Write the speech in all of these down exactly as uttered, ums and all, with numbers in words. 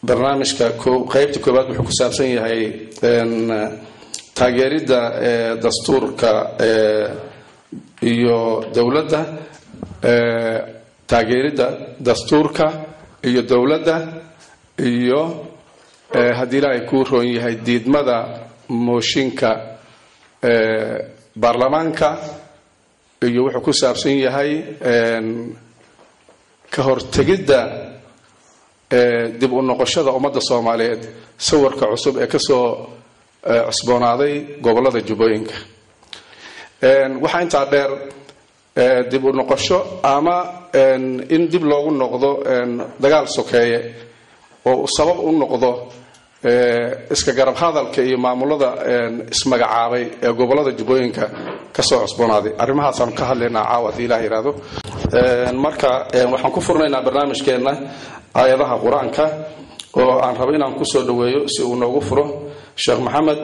barnaamijka qaybta koobaad wuxuu ku saabsan yahay taageerida dastuurka iyo dawladda taageerida dastuurka iyo dawladda iyo haddii ilaahay ku roon yahay diidmada mooshinka baarlamaanka iyo wuxuu ku saabsan yahay ka hortegidda dib u noqoshada ummadda Soomaaliyeed sawirka cusub ee ka soo cusboonaaday gobolada Jubbooyinka waxa inta dheer dib u noqosho ama in dib loogu noqdo dagaal sokeeye oo sabab u noqdo iska garab hadalka iyo maamulada ismagacaabay ee gobolada Jubbooyinka ka soo cusboonaaday arrimahaas aan ka hadlaynaa caawad Ilaahay raado marka waxaan ku furnaynaa barnaamijkeena ayadaha quraanka oo aan rabo inaan ku soo dhaweeyo si uu noogu furo Sheekh Maxamed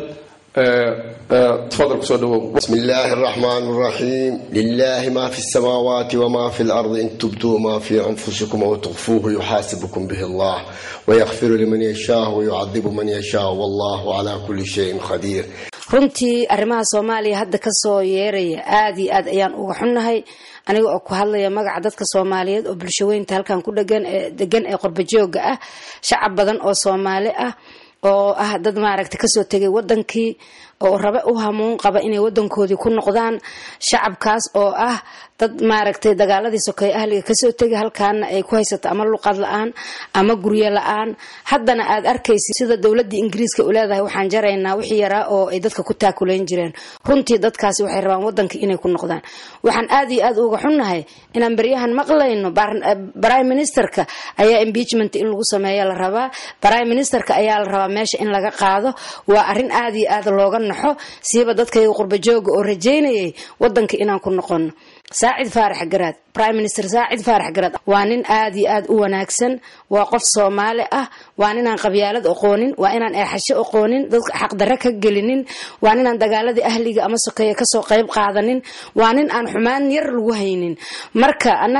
تفضل كسودو. بسم الله الرحمن الرحيم لله ما في السماوات وما في الأرض إن تبدوا ما في أنفسكم أو تخفوه يحاسبكم به الله ويغفر لمن يشاء ويعذب من يشاء والله على كل شيء قدير. runtii arrimaha Soomaaliya hadda ka soo yeeraya aad iyo aad ayaan uga xunnahay aniga oo ku hadlaya magaca dadka Soomaaliyeed oo bulshadeynta halkan ku dhagan ee degan ee qurba jooga ah shacab badan oo Soomaali ah oo ah dad maaragtay ka soo tagay wadankii oo raba u hamuun qaba inay wadankoodii ku noqdaan shacabkaas oo ah dad maaragtay dagaaladii sokay ahliga ka soo tagay halkaan ay ku haysato ama luqad la'aan ama guryo la'aan haddana aad arkaysid sida dawladda Ingiriiska u leedahay waxaan jaraynaa wixii yaraa oo ay dadka ku taakuleen jireen runtii dadkaasi waxay rabaan wadanka inay ku noqdaan waxaan aad iyo aad uga xunnahay inaan bariyahan maqlayno prime ministerka ayaa impeachment in lagu sameeyo la rabaa prime ministerka ayaa la rabaa meesha in laga qaado waa arrin aad iyo aad looga naxo siiba dadkayga qurba jooga oo rajeynayay wadanka inaan ku noqono ساعد فارح قراد برايم مينستر ساعد فارح قراد وانين آدي آد وناكسن وقف صومالي أه وانين عن قبيالة أقونين وانين عن إحشاء أقونين ضد حق دركة جلنين وانين عن دجالة أهلي أمسكية كسو قيب قاعدين وانين عن حمان يرلوهينين مركا أنا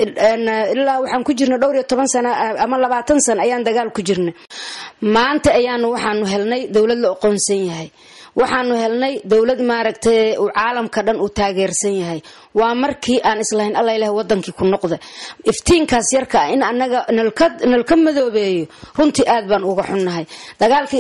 إلا وحن كجرنا دوري طبعا سنة أما لبعتن سنة أيام دجال كجرنا ما أنت أيام وحن هلني دولة الأقونسية هاي waxaanu helnay dawlad maaragtay oo caalamka dhan u taageersan yahay waa markii aan islahayn Allah ilaahay wadankii ku noqday iftiinkaas yarka in anaga nalka nalka madoobeeyo runtii aad baan uga xunnahay dagaalkii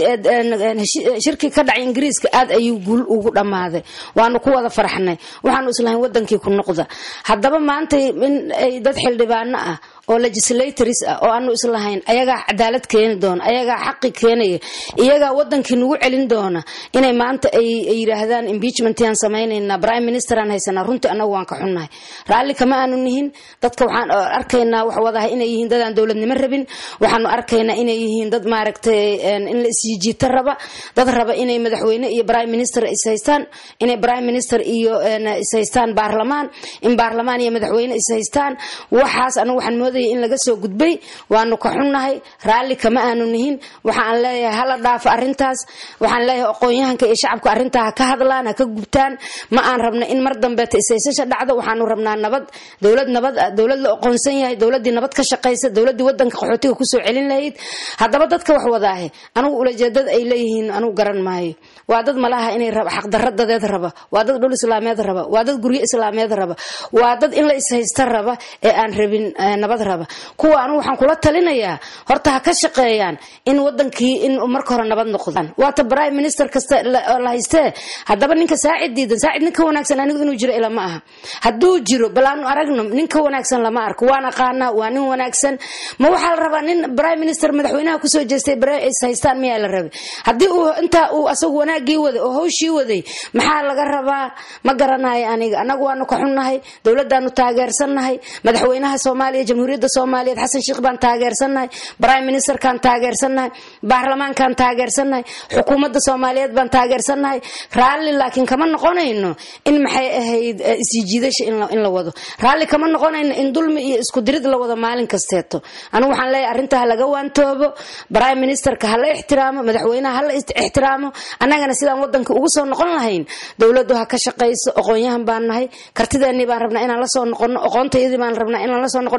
shirki ka dhacay Ingiriiska aad ayuu guul ugu dhamaaday waanu ku wada faraxnay waxaanu islahayn wadankii ku noqday haddaba maanta in ay dad xildhibaano ah oo legislators ah oo aanu islahayn ayaga cadaalad keeni doona ayaga xaqi keenaya iyaga wadankii nagu celin doona inay maanta ay yiraahdaan impeachment aan sameeynayna prime minister aan haysana runtii anagu waan ka xunnahay raali kama aanu nihin dadka waxaan arkaynaa wax wadahay inay yihiin dad aan dawladnimo rabin waxaanu arkaynaa inay yihiin dad maaragtay in la isjiita raba dad raba inay madaxweyne iyo prime minister is haystaan inay prime minister iyo is haystaan baarlamaan in baarlamaan iyo madaxweyne is haystaan waxaas anagu waxaan mooday in laga soo gudbay waanu ka xunnahay raali kama aanu nihin waxaan leeyahay hala dhaaf arintaas waxaan leeyahay aqoonyahanka ee shacabka arintaa ka hadlaan ka gubtaan ma aan rabna in mar dambe taysaysa dhacdo waxaanu rabnaa nabad dawlad nabad dawlad la aqoonsan yahay dawladii nabad ka shaqeysa dawladii wadanka qaxootiga ku soo celin lahayd hadaba dadka wax wadaahay anigu ulajeedada ay leeyihiin anigu garan maayo waa dad malaha inay rab xaq darradadeed raba waa dad dhul islaameed raba waa dad guryo islaameed raba waa dad in la is haysta raba ee aan rabin nabad raba kuwa anigu waxaan kula talinayaa horta ha ka shaqeeyaan in wadankii in marka hore nabad noqdaan waa ta prime minister kasta la haystee hadaba ninka saacid diidan saacid ninka wanaagsan anigu inuu jiro ila ma aha haduu jiro balaanu aragno ninka wanaagsan lama arko waana qaana waa nin wanaagsan ma waxa la rabaa nin prime minister madaxweynaha ku soo jeestay bare is haystaan miyaa la rabay hadii uu inta uu asagu wanaagii wada oo hawshii waday maxaa laga rabaa ma garanayo aniga anagu waanu ka xunnahay dawladdaanu taageersanahay madaxweynaha Soomaaliya jamhuuriyadda Soomaaliyeed Xasan Sheikh baan taageersanahay prime minister kan taageersanahay baarlamaankan taageersanahay xukuumadda Soomaaliyeed baan taageersanahay raali laakiin kama noqonayno in maxay ahayd isjiidasho in la wado raali kama noqonayno in dulmi iyo isku dirid la wado maalin kasteeto anigu waxaan leeyahay arinta laga waantoobo prime minister ka hala ixtiraamo madaxweynaha hala ixtiraamo anagana sidaan wadanka ugu soo noqon lahayn dawladdu ha ka shaqeyso aqoonyahan baan nahay kartideeni baan rabnaa inaan la soo noqono aqoontayadii baan rabnaa inaan la soo noqono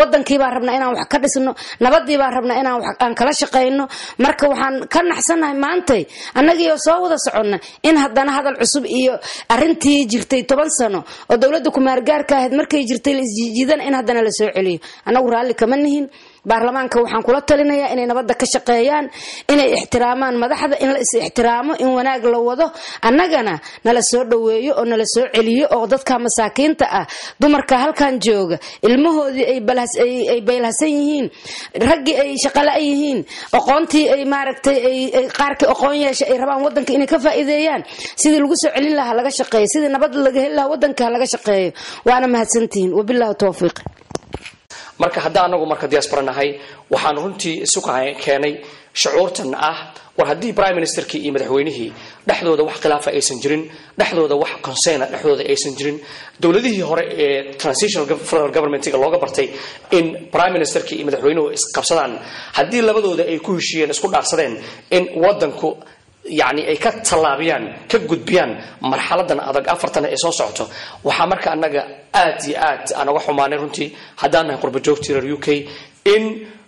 wadankii baan rabnaa inaan wax ka dhisno nabadii baan rabnaa inaan wax aan kala shaqeyno marka waxaan ka naxsanahay maantay annagii oo soo wada soconna in haddana hadal cusub iyo arintii jirtay toban sano oo dawladda ku maargaarka ahayd markay jirtay la isjiidan in haddana la soo celiyo anagu raalli kama nihin baarlamaanka waxaan kula talinayaa inay nabadda ka shaqeeyaan inay ixtiraamaan madaxda in la is ixtiraamo in wanaag la wado annagana nala soo dhaweeyo oo nala soo celiyo oo dadka masaakiinta ah dumarka halkan jooga ilmahoodii ay balhas ay beelhasan yihiin raggi ay shaqala yihiin aqoontii ay maaragtay ay qaarkii aqoon yeeshay ay rabaan wadanka inay ka faa'iideeyaan sidii lagu soo celin lahaa laga shaqeeyo sidii nabad laga heli lahaa wadanka laga shaqeeyo waana mahadsantihiin wabillahi tawfiiq marka hadda anagu marka diaspora nahay waxaan runtii isu keenay shucuurtan ah war haddii prime ministerkii iyo madaxweynihii dhexdooda wax khilaafa aysan jirin dhexdooda wax concern dhexdooda aysan jirin dawladihii hore ee transitional federal government-ga looga bartay in prime ministerkii iyo madaxweynuhu isqabsadaan haddii labadooda ay ku heshiiyeen isku dhaarsadeen in wadanku يعني أي كتلابيان كجودبيان مرحلة أدق أفرتنا إساس عطو وحمرك أنك آتي آت أنا وحماني رنتي هدانا قرب جوكتي اليوكي إن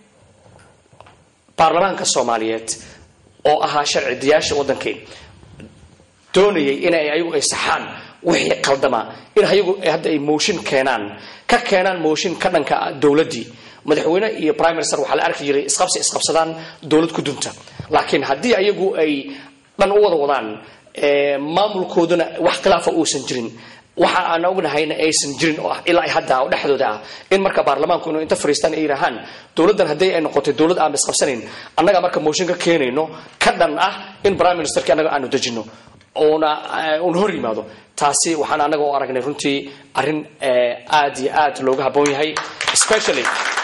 برلمان كالصوماليات أو أها شرع دياش ودنكين دوني إن أيو إسحان وحي قلدما إن هيو هذا موشن كينان ككينان موشن كذا كدولة دي madaxweyne iyo prime minister waxa la arki jiray isqabsi isqabsadaan dawlad ku dunta laakiin hadii ayagu ay dhan u wada wadaan ee maamulkooduna wax khilaafa uusan jirin waxa aan ognahayna aysan jirin oo ilaa ay hadda dhexdooda ah in marka baarlamaanku inuu inta fariistaan ay rahan dawladdan hadii ay noqoto dawlad aan isqabsanin annaga marka motion ka keenayno ka dhan ah in prime minister ka annaga aanu dajino oona un hor yimaado taasi waxaan annaga u aragnay runtii arin aad iyo aad looga haboon yahay especially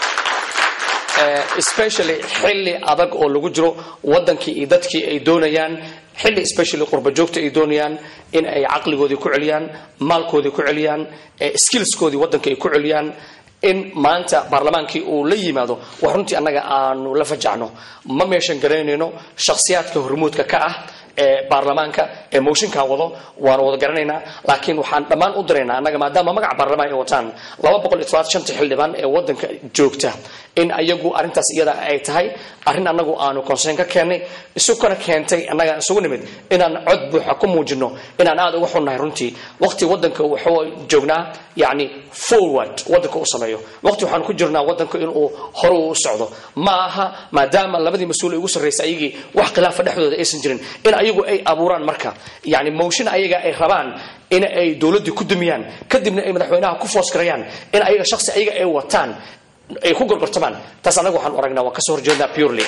especially xilli adag oo lagu jiro wadankii iyo dadkii ay doonayaan xilli especially qurba joogta ay doonayaan in ay aqligoodii ku celiyaan maalkoodii ku celiyaan skillskoodii wadanka ay ku celiyaan in maanta baarlamaankii uu la yimaado wax runtii annaga aanu la fajacno ma meeshan garaynayno shakhsiyaadka hormuudka ka ah ee baarlamaanka ee mooshinka wado waan wada garanaynaa laakiin waxaan dhamaan u direynaa annaga maadaama magac baarlamaan ay wataan laba boqol iyo toban iyo shan xildhibaan ee wadanka joogta in ayagu arintaas iyada ay tahay arin annagu aanu concern ka keenay isu kana keentay annaga isugu nimid inaan cod buuxa ku muujino inaan aad uga xunnahay runtii waqti wadanka wuxuu joognaa yani forward wadanka uu sameeyo waqti waxaan ku jirnaa wadanka in uu hore u socdo ma aha maadaama labadii mas'uul ay ugu sareysay ayagii wax khilaaf dhexdooda aysan jirin in ayagu ay abuuraan marka yani motion ayaga ay rabaan in ay dawladdu ku dumiyaan kadibna ay madaxweynaha ku foos karayaan in ayaga shakhsi ayaga ay wataan ay ku gorgortamaan taas anagu waxaan aragnaa waa ka soo horjeedaa purely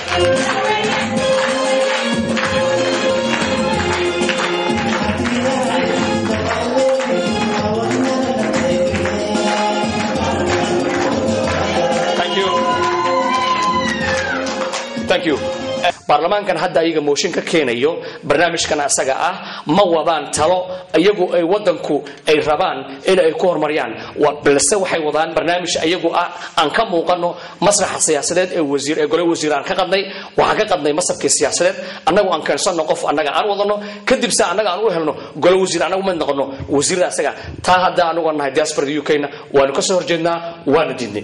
thank you thank you baarlamaankan hadda ayaga motion ka keenayo barnaamijkan asaga ah ma wadaan talo ayagu ay wadanku ay rabaan in ay ku hormariyaan balse waxay wadaan barnaamij ayagu ah aan ka muuqano masraxa siyaasadeed ee wasiir ee gole wasiiraan ka qadnay waxaan ka qadnay masarkii siyaasadeed annagu aan keensanno qof annaga aan wadano kadib saa annaga aan u helno gole wasiir annagu ma noqono wasiirada asaga taa hadda anagu nahay diaspora U K na waanu ka soo horjeednaa waana diidnay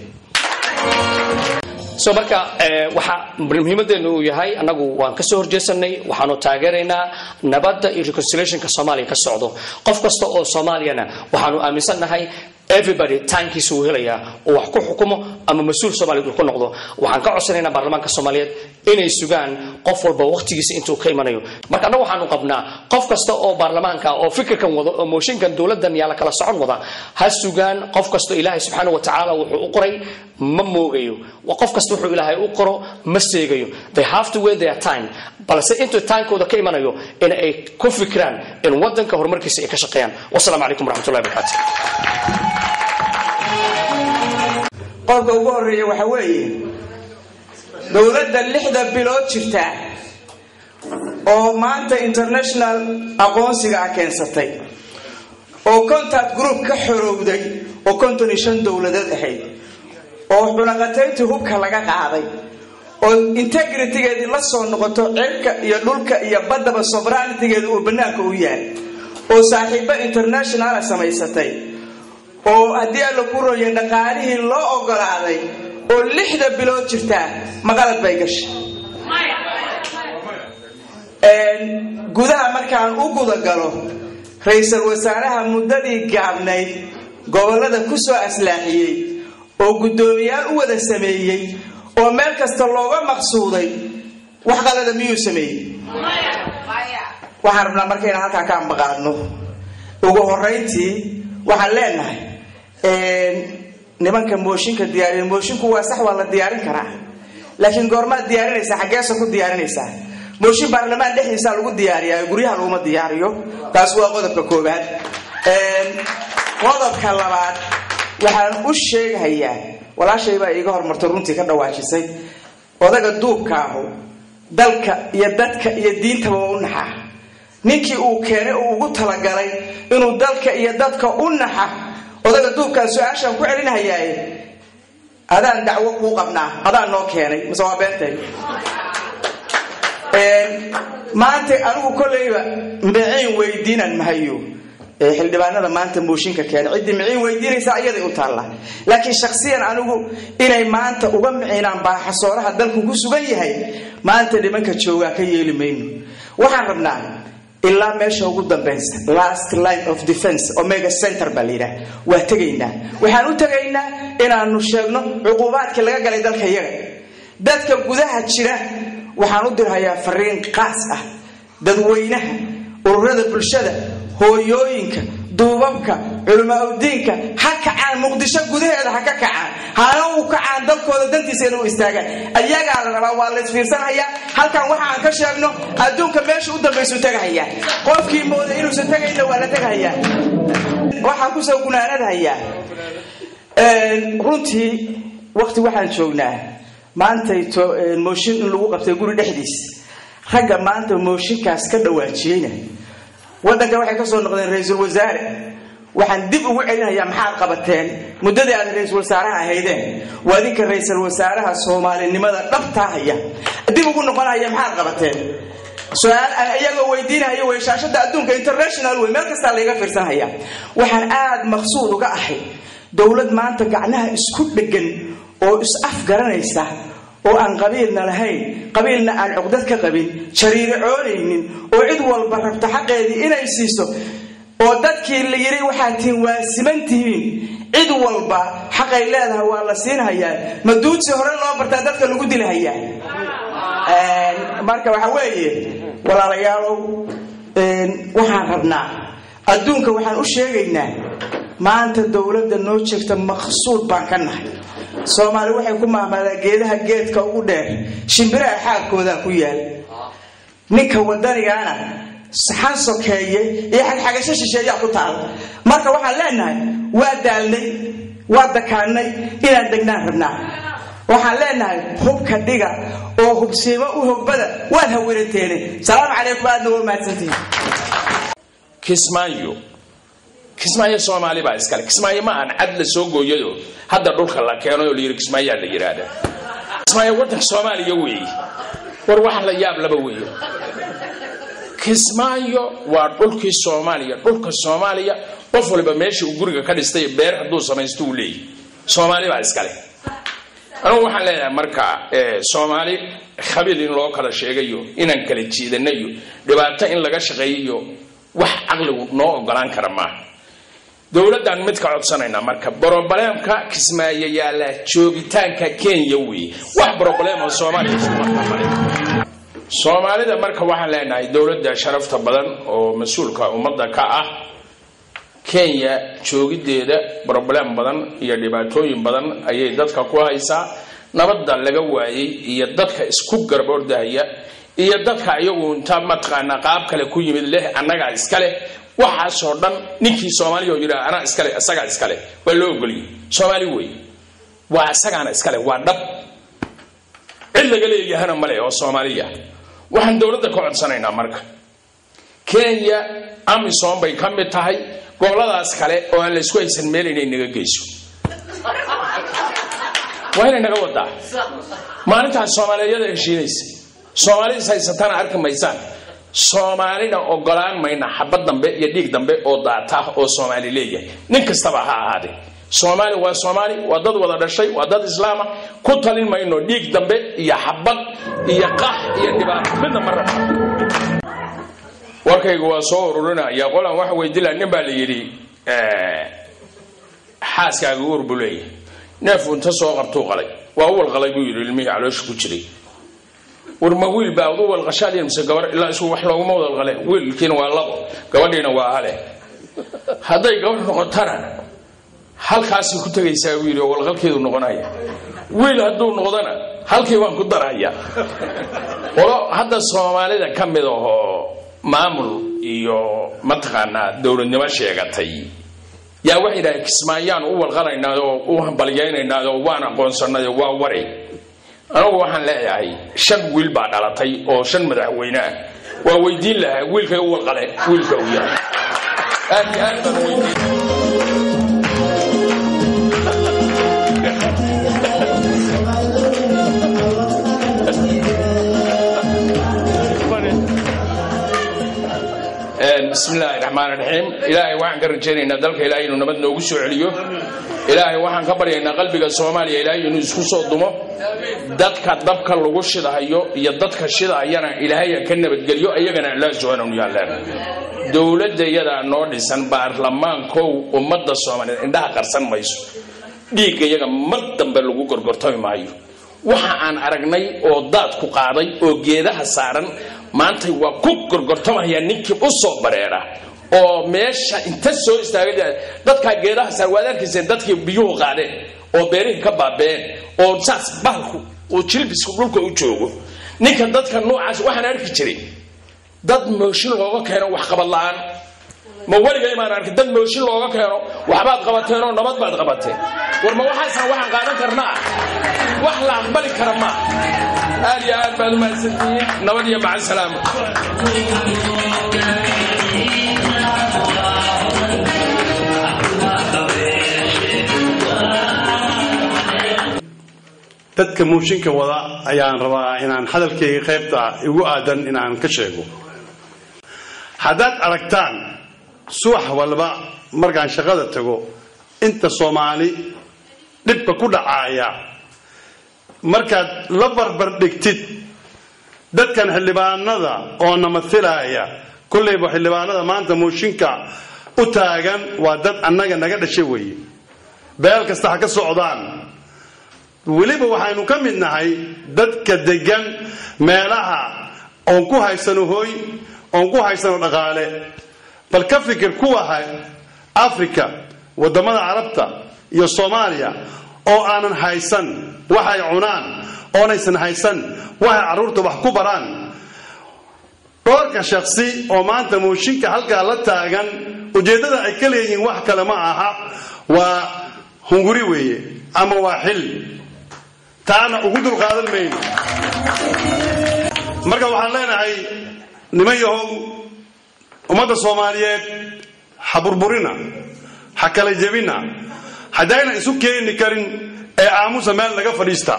so marka waxa muhiimadeenu uu yahay anagu waan ka soo horjeesanay waxaanu taageeraynaa nabadda iyo reconciliation-ka Soomaaliya ka socdo qof kasta oo Soomaaliyana waxaanu aaminsanahay everybody tankiisu uu helayaa oo wax ku xukumo ama mas'uul Soomaaliyeed uu ku noqdo waxaan ka codsanaynaa baarlamaanka Soomaaliyeed inay sugaan qof walba waqtigiisa intuu ka imanayo marka anagu waxaanu qabnaa qof kasta oo baarlamaanka oo fikirkan wado oo mooshinkan dawladdan yaa la kala socon wada ha sugaan qof kasta Ilaahay subhanahu wa ta'ala wuxuu u qoray ma moogayo wa qof kasta wuxuu Ilaahay u qoro ma seegayo they have to wait their time balse intuu taankooda ka imanayo in ay ku fikiraan in wadanka horumarkiisa ay ka shaqeeyaan wassalaamu calaykum waraxmatullaahi wabarakaatuh qodobka ugu horeeya waxa weeye dawladda lixda bilood jirta oo maanta international aqoonsiga ah keensatay oo contact group ka xorowday oo konton iyo shan dawladeed ahayd oo xulaqataynta hubka laga qaaday oo integrity-geedii la soo noqoto cirka iyo dhulka iyo baddaba sovereignty-geedu uu banaanka u yahay oo saaxiibo international samaysatay oo haddii alla ku rooyay dhaqaalihii loo ogolaaday oo lixda bilood jirta maqalad bay gashay een gudaha markaan u guda galo ra'iisul wasaaraha muddadii gaabnayd gobolada ku soo aslaaxiyay oo gudoomiyaal u wada sameeyay oo meel kasta looga maqsuuday wax qalada miyuu sameeyay waxaan rabnaa markayna halkaa ka ambaqaadno ugu horeyntii waxaan leenahay een nimanka mooshinka diyaariyo moshinku waa sax waa la diyaarin karaa laakiin goormaad diyaarinaysaa xageesa ku diyaarinaysaa mooshin baarlamaan dhexdiisa lagu diyaariyaa guryaha laguma diyaariyo taas waa qodobka koobaad een qodobka labaad waxaan u sheegayaa walaashay baa iiga hormartay runtii ka dhawaajisay odaga duubka ah dalka iyo dadka iyo diintaba u naxaa ninkii uu keenay uu ugu talagalay inuu dalka iyo dadka u naxa odaga duubkan su'aashan ku celinayaa adaan dacwo ku qabnaa adaan noo keenay masawaabentay een maanta anigu koleyba miciin weydiinan mahayo ee xildhibaanada maanta mooshinka keenay cid miciin weydiinaysa ayada u taala laakiin shakhsiyan anigu inay maanta uga miciinaan baaxasooraha dalku ku sugan yahay maanta nimanka jooga ka yeelimayno waxaan rabnaa ilaa meesha ugu dambaysa last line of defense omega center balira waa tagaynaa waxaan u tagaynaa inaanu sheegno cuqubaadka laga galay dalka iyaga dadka gudaha jira waxaan u dirhayaa fariin qaas ah dadweynaha ururada bulshada hooyooyinka duubabka culimada diinka ha kacaan muqdisho gudaheeda ha ka kacaan hana u kacaan dalkooda dantiisa inuu istaagaan ayaga la rabaa waa la isfiirsanaya halkan waxa aan ka sheegno adduunka meesha u dambayso tagahaya qofkii mooday inuu soo tagayna waa la tagahaya waxa ku soo gunaanadaya een runtii waqti waxaan joognaa maanta mooshin in lagu qabtay guri dhexdiis ragga maanta mooshinkaas ka dhawaajiyayna wadanka waxay ka soo noqdeen ra'iisul wasaare waxaan dib ugu celinayaa maxaad qabateen muddadii aad ra'iisul wasaaraha ahaydeen waadinka ra'iisul wasaaraha Soomaalinimada dhabta haya dib ugu noqonaya maxaad qabateen su'aal aan ayaga weydiinayo way shaashada adduunka international way meel kasta laga fiirsanaya waxaan aad maqsuud uga ahay dawlad maanta gacnaha isku dhagan oo is afgaranaysa oo aan qabiilna lahayn qabiilna aan cugdad ka qabin jariiro coonaynin oo cid walba rabta xaqeedii inay siiso oo dadkii la yiri waxa tiin waa simantihiin cid walba xaqay leedahay waa la siinayaa maduudsi hore loo bartaa dadka lagu dilahayaa een marka waxa weeye walaalayaal een waxaan rabnaa adduunka waxaan u sheegaynaa maanta dawladda noo jeegta maqsuud baan ka nahay Soomaali waxay ku maamulaa geedaha geedka ugu dheer shimbiraha xaalkooda ku yaal ninka wadanigaana saxan sokeeye iyo xagasho shisheeya ku taal marka waxaan leenahay waa daalnay waa dakaanay inaan degnaan rabnaa waxaan leenahay hubka dhiga oo hubsiimo u hogbada waan haweerateen salaam calaykum aadna waa mahadsantiin Kismaayo Kismaayo Soomaali baa iskale Kismaayo ma aan cad la soo gooyayo hadda dhulka la keeno oo la yiri Kismaayo la yiraahdo Kismaayo wadanka Soomaaliya weey war wax la yaab laba weey Kismaayo waa dhulkii Soomaaliya dhulka Soomaaliya qof walba meeshii uu guriga ka dhistay beer haduu samaysto uu leeyahay Soomaali baa iskale anu waxaan leeyahay marka ee Soomaali khabiil in loo kala sheegayo inaan kala jiidanayo dhibaato in laga shaqeeyo wax aqligu noo ogolaan kara ma dawladdan mid ka codsanayna marka problemka Kismaayo yaala joogitaanka Kenya weey wax problem oo Soomaaliya Soomaalida marka waxaan leenahay dawladda sharafta badan oo mas'uulka ummadda ka ah Kenya joogideeda problem badan iyo dhibaatooyin badan ayay dadka ku haysaa nabadda laga waayay iyo dadka isku garbordahaya iyo dadka ayagu inta matqaana qaab kale ku yimid leh annaga iskale waxa soo dhan ninkii Soomaaliya oo yiraahdo ana iskale asaga iskale waa loo ogoliyay Soomaali way waa asagana iskale waa dab cid laga leeyahay male oo Soomaaliya waxaan dawladda ka codsanaynaa marka Kenya amisom bay ka mid tahay goboladaas kale oo aan la isku haysan meel inay naga geyso waa inay naga wadaa maalinta Soomaaliyeed heshiinaysa Soomaalida saysatana arkamaysan Soomaalina ogolaan mayna xabad dambe iyo dhiig dambe oo daata oo Soomaali leeyahay nin kastaba ha ahaade Soomaali waa Soomaali waa dad wada dhashay waa dad islaam ah ku talin mayno dhiig dambe iyo xabad iyo qax iyo dhibaato midna mar warkaygu waa soo ururinaya qolan wax weydiila nin baa la yiri ee xaaskaaga urbulay neef inta soo qabto qalay waa wal qalay buu yiri ilmihi caloosh ku jiray warma wiil baa uu wal qashaadeen mise gabar ilaa isku wax loogu mawdal qalay wiilkiina waa labo gabadhiina waa hale haday gabar noqotana halkaas ku tagaysaa wiil oo wal qalkeedu noqonaya wiil haduu noqdana halkii waan ku daraya walo hadda Soomaalida kamid ah maamul iyo mataqaana dawladnimo sheegatay yaa wax ilaahay kismaayaan u walqalaynaa oo u hambalyeynaa oo waan aqoonsanay waa waray anigu waxaan leeyahay shan wiil baa dhalatay oo shan madaxweyne ah waa weydiin lahaa wiilka u walqalay wiilka u yahay aad aad baan weydiin بسم الله الرحمن الرحيم إلهي وحن كرجينا دلك إلهي إنه نبض نوجس عليه إلهي وحن كبرينا قلبك الصومالي إلهي إنه يسكت صدمه دتك دبك اللوجش ده هيو يدتك الشيء ده أيانا إلهي كنا بتجليو أيجنا لا جوانا ويا الله دولة ده يدا نور إنسان بارلمان كو ومدة الصومالي عندها كرسان ما يسو دي كيجا مدة بلوجو كرقرتاي مايو وحن أرجني أو دات كقاضي أو جيده حسارن maanta waa ku gorgortamaya ninkii u soo bareera oo meesha inta soo istaagay dadka geedaha sarwaadarkiisa dadkii biyuhu qaadeen oo beerihi ka baabeen oo saas balku oo jilbisku dhulka u joogo ninka dadka noocaas waxaan arki jiray dad mooshin looga keeno wax qabad la'aan ma waliga imaan arki dad mooshin looga keeno waxbaad qabateen oo nabad baad qabateen war ma waxaan waxaan qaadan karnaa wax la aqbali kara ma آل يا آل بعد ما سنتين نودي مع السلامة dadka mooshinka wada ayaan rabaa inaan hadalkayga qaybta igu aadan inaan ka sheego hadaad aragtaan subax walba markaan shaqada tago inta Soomaali dibka ku dhacaya markaad la barbar dhigtid dadkan xildhibaanada oo namathilaya kulleeyba xildhibaanada maanta mooshinka u taagan waa dad annaga naga dhashay weey beel kasta ka socdaan waliba waxaanu ka mid nahay dadka degan meelaha oo ku haysano hooy oo ku haysano dhaqaale bal ka fikir kuwa hay Afrika wadamada Carabta iyo Soomaaliya oo aanan haysan waxay cunaan oo aysan haysan waxa caruurta wax ku baraan doorka shakhsi oo maanta mooshinka halka la taagan ujeedada ay ka leeyihiin wax kale ma aha waa hunguri weeye ama waa xil taana ugu dul qaadan mayno marka waxaan leenahay nimayahow ummadda Soomaaliyeed xaburburina xakala jabina hadayna isu keeni karin ee aamusa meel laga fadhiista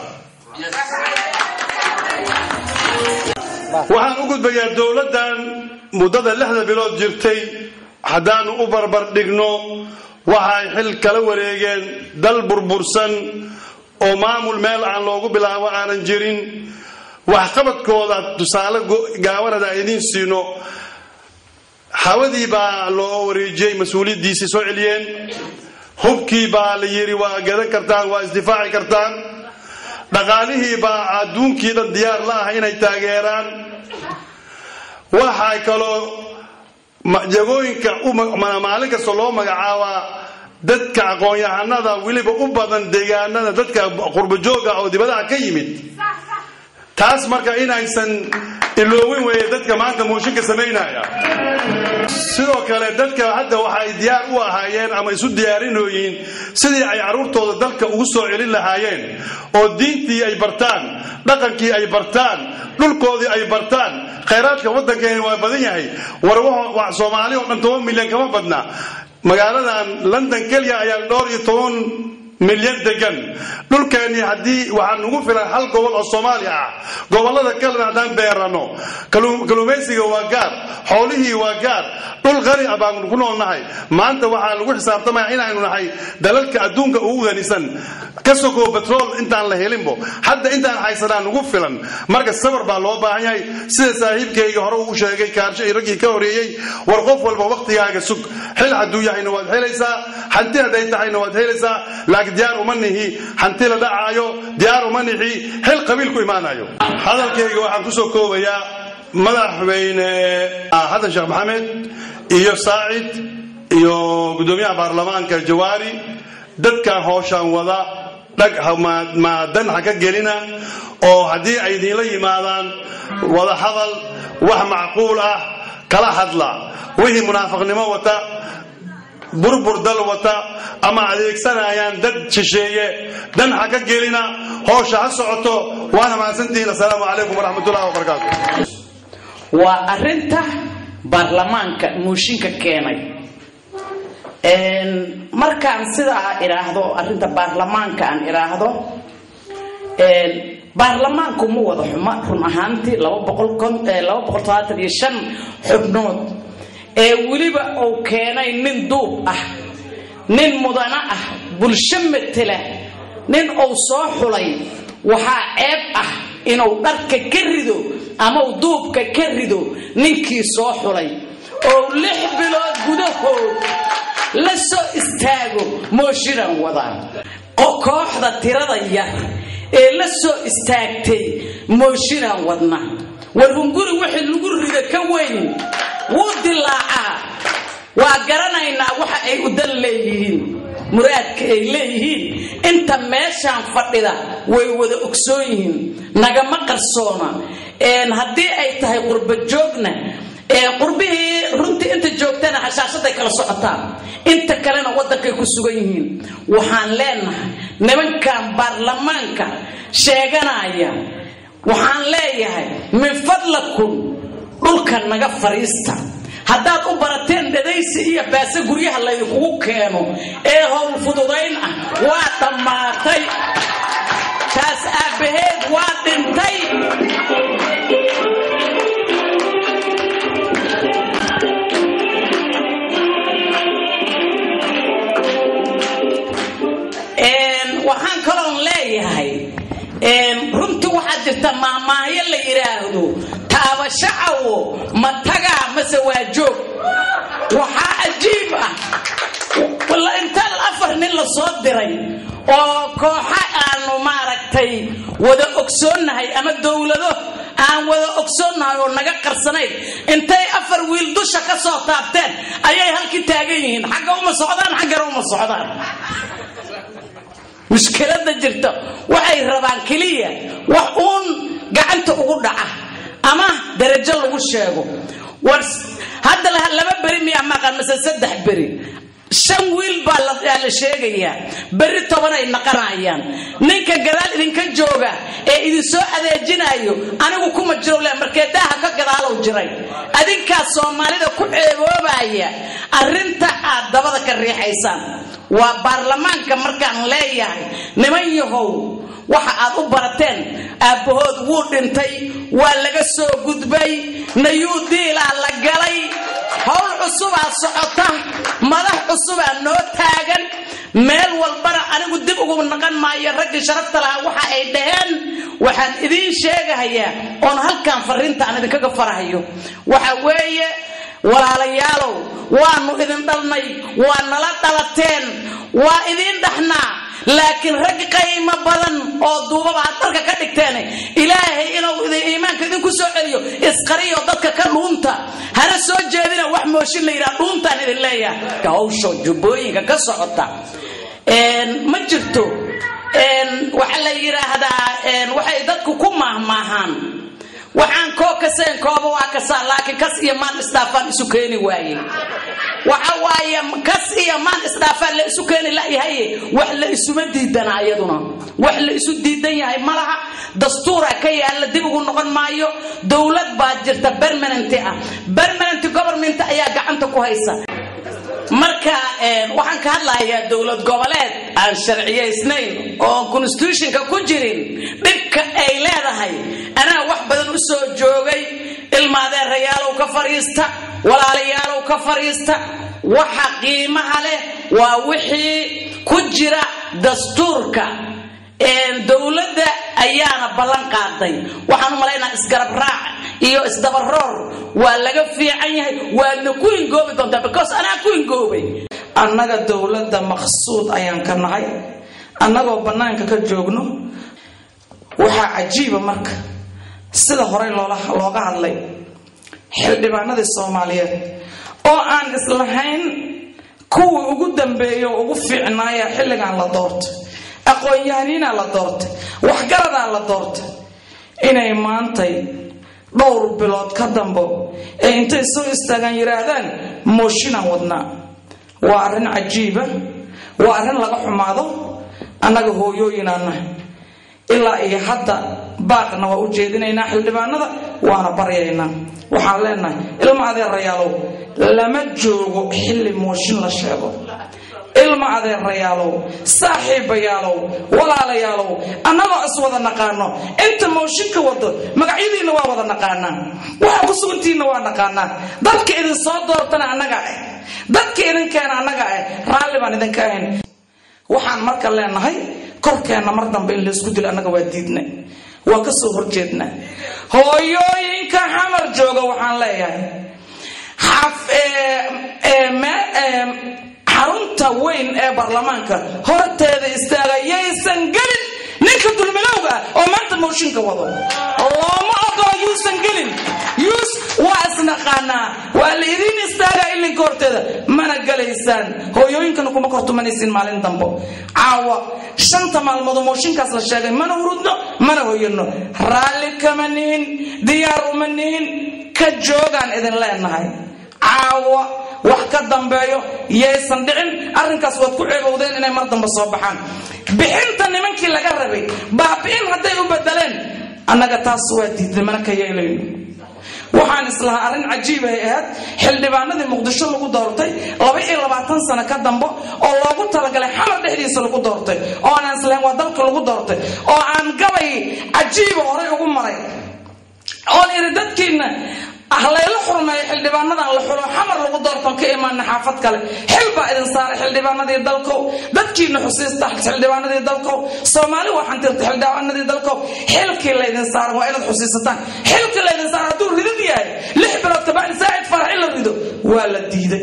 waxaan u gudbayaa dawladdan muddada lixda bilood jirtay hadaan u barbar dhigno waxay xil kala wareegeen dal burbursan oo maamul meel aan loogu bilaabo aanan jirin wax qabadkooda tusaale gaawanada idin siino hawadii baa loo wareejiyay mas'uuliyadiisa soo celiyeen hubkii baa la yiri waa gadan kartaan waa isdifaaci kartaan dhaqaalihii baa adduunkii dhan diyaar la ah inay taageeraan waxa kaloo jagooyinka maalin kasta loo magacaabaa dadka aqoon-yahanada weliba u badan deegaanada dadka qurbo jooga oo dibadaha ka yimid taas marka inaysan iloowin weeye dadka maanta mooshinka sameynaya sidoo kale dadka hadda waxay diyaar u ahaayeen ama isu diyaarinooyin sidii ay caruurtooda dalka ugu soo celin lahaayeen oo diintii ay bartaan dhaqankii ay bartaan dhulkoodii ay bartaan khayraadka waddankeena waa badan yahay war wax Soomaali oo dhan toban milyan kama badna magaaladan London kaliya ayaa dhowr iyo toban milyan degan dhulkeeni hadii waxaan ugu filan hal gobol oo Soomaali ah gobolada kale hadaan beerano kalluumaysiga waa gaar xoolihii waa gaar dhul qari ah baan ku noolnahay maanta waxaa lagu xisaabtamayaa inaynu nahay dalalka adduunka ugu ganisan kasoo petrol intaan la helinbo hadda intaan haysanaan ugu filan marka sabar baa loo baahan yahay sida saaxiibkayga hore uu sheegay kaarsho ragii ka horeeyay war qof walba waqtigaaga sug xil haduu yahayna waad helaysaa hanti haday tahayna waad helaysaa laakiin diyaar uma nihi hanti la dhacaayo diyaar uma nihi xil qabiil ku imaanayo hadalkayga waxaan ku soo koobayaa madaxweyne Xasan Sheekh Maxamed iyo Saacid iyo gudoomiyaha baarlamaanka Jawaari dadka hawshan wada dhag ma dan xaga gelina oo hadii ay idin la yimaadaan wada hadal wax macquul ah kala hadla wixii munaafiqnimo wata burbur dal wata ama adeegsanayaan dad shisheeye dan xaga gelina hawsha ha socoto waana maasantiin assalaamu alaykum waraxmatullaahi wabarakaatuh waa arinta baarlamaanka mooshinka keenay een markaan sidaa iraahdo arinta baarlamaanka aan iraahdo een baarlamaanku mu wada xuma run ahaantii laba boqol todobaatan iyo shan xubnood ee waliba uu keenay nin duub ah nin mudana ah bulsho matala nin uu soo xulay waxa ceeb ah inuu dharka ka rido ama uu duubka ka rido ninkii soo xulay oo lix bilood gudahood la soo istaago mooshiran wadaan kooxda tirada yar ee la soo istaagtay mooshiran wadna warhunguri wixii lagu rida ka weyn wuu dilaaca waa garanaynaa waxa ay u dal leeyihiin muraadka ay leeyihiin inta meeshaan fadhida way wada ogsoon yihiin nagama qarsoona een haddii ay tahay qurba joogna ee qurbihii runtii inta joogtana xashaashaday kala socotaan inta kalena wadankay ku sugan yihiin waxaan leenahay nimankan baarlamaanka sheeganaya waxaan leeyahay min fadlakum dhulka naga fariista haddaad u barateen dhadaysi iyo baase guryaha laydinkugu keeno ee howl fududayn ah waa dhammaatay taas aabaheed waa dhintay waxaan kaloon leeyahay runtii waxaa jirta maamaayo la yiraahdo taabasho cawo ma tagaa mase waa joog waxaa cajiib ah walla intaan afar nin la soo diray oo kooxa aanu maaragtay wada ogsoonnahay ama dowlado aan wada ogsoonnahay oo naga qarsanayn intay afar wiil dusha ka soo taabteen ayay halkii taagan yihiin xagga uma socdaan xaggana uma socdaan mushkilada jirta waxay rabaan kaliya wax uun gacanta ugu dhaca ama darajo lagu sheego war hadda laba bari miya maqan mise saddex bari shan wiil baa la sheegayaa bari toban ay naqanayaan ninka gadaal idinka jooga ee idin soo adeejinayo anigu kuma jiro le markee daaha ka gadaalow jiray adinkaa Soomaalida ku ceeboobaya arinta aad dabada ka riixaysaan waa baarlamaanka markaan leeyahay niman yahow waxa aad u barateen aabahood wuu dhintay waa laga soo gudbay nayuu diilaa la galay hawl cusub aa socota madax cusub aa noo taagan meel walbana anigu dib ugu naqan maayo raggii sharafta lahaa waxa ay dhaheen waxaan idiin sheegahayaa oon halkan fariinta aan idinkaga farahayo waxa weeye walaalayaalow waanu idin dhalnay waa nala dhalateen waa idin dhaxnaa laakiin rag qiimo badan oo duubaba dalka ka dhigteen ilaahay inuu idin iimaanka idin ku soo celiyo isqariyo dadka ka dhuunta hana soo jeedina wax mooshin la yiraahdo dhuuntaan idin leeyahay hawsho jubooyinka ka socota een ma jirto een waxa la yiraahdaa een waxay dadku ku maahmaahan waxaan koo kaseen kooba waa ka saa laakiin kas iyo maan istaafan isu keeni waaye waxa waaye kas iyo maan istaafan la isu keeni la yahay wax la isu diidan ayaduna wax la isu diidan yahay malaha dastuura ka yaala dib ugu noqon maayo dawlad baa jirta permanent ah permanent government ayaa gacanta ku haysa marka waxaan ka hadlayaa dawlad goboleed aan sharciyeysnayn oo constitutionka ku jirin dhibka ay leedahay ana wax badan u soo joogay ilmaadeen rayaalow ka fariista walaalayaalow ka fariista waxa qiimaha leh waa wixii ku jira dastuurka ee dawladda ayaana ballan qaaday waxaan u maleynaa isgarab raac iyo isdabaroor waa laga fiican yahay waana ku ingoobi doontaa because anaa ku ingoobay annaga dawladda maqsuud ayaan ka nahay annagoo bannaanka ka joogno waxaa cajiiba marka sida hore looga hadlay xildhibaanadii Soomaaliyeed oo aan islahayn kuwa ugu dambeeyo ugu fiicnaaya xilligan la doorto aqoon-yahanina la doorto waxgarada la doorto inay maantay dhowr bilood ka dambo ee intay soo istaagan yiraahdaan mooshinan wadna waa arrin cajiiba waa arrin laga xumaado annaga hooyooyinana ilaa iyo hadda baaqna waa u jeedinaynaa xildhibaanada waana baryaynaa waxaan leenahay ilma adeerayaalow lama joogo xilli mooshin la sheego ilma adeerayaalow saaxiibayaalow walaalayaalow annagoo is wada naqaano inta mooshinka wado magacyadiina waa wada naqaanaa waxa ku sugantiina waa naqaanaa dadka idin soo doortana annaga ah dadka idin keena annaga ah raalli baan idin ka ahayn waxaan marka leenahay korkeena mar dambe in la isku dilo annaga waa diidnay waa ka soo horjeednaa hooyooyinka xamar jooga waxaan leeyahay xaf ee ee xarunta weyn ee baarlamaanka horteeda istaagayaysan galin ninka dulmilowga oo maanta mooshinka wado looma ogola yuusan gelin yuus waa isnaqaanaa waa la idin istaagaa ilinka horteeda mana galaysaan hooyooyinkana kuma kortumanaysiin maalin dambo caawa shanta maalmood mooshinkaas la sheegay mana hurudno mana hooyano raalli kama nihin diyaar uma nihin ka joogaan idin leenahay caawa wax ka dambeeyo yeesan dhicin arrinkaas waad ku ceebowdeen inay mar dambe soo baxaan bixinta nimankii laga rabay baabi'in hadday u bedeleen annaga taas waa diidnay mana ka yeelayno waxaan islahaa arrin cajiib ay ahayd xildhibaanadii muqdisho lagu doortay laba iyo labaatan sano ka dambe oo loogu talagalay xamar dhexdiisa lagu doortay oo aan islahayn waa dalka lagu doortay oo aan gabay cajiiba horey ugu maray oon iri dadkiina ahlayla xurmay xildhibaanadan la xulo xamar lagu doorto ka imaan xaafad kale xilba idin saaray xildhibaanadii dalka dadkiina xusiista xildhibaanadii dalka Soomaali waxaan tirtay xildhibaanadii dalka xilkii la idin saaray waa inaad xusiisataan xilkii la idin saaray haduu ridid yahay lix bilood ka bacdi saacid farax la rido waa la diiday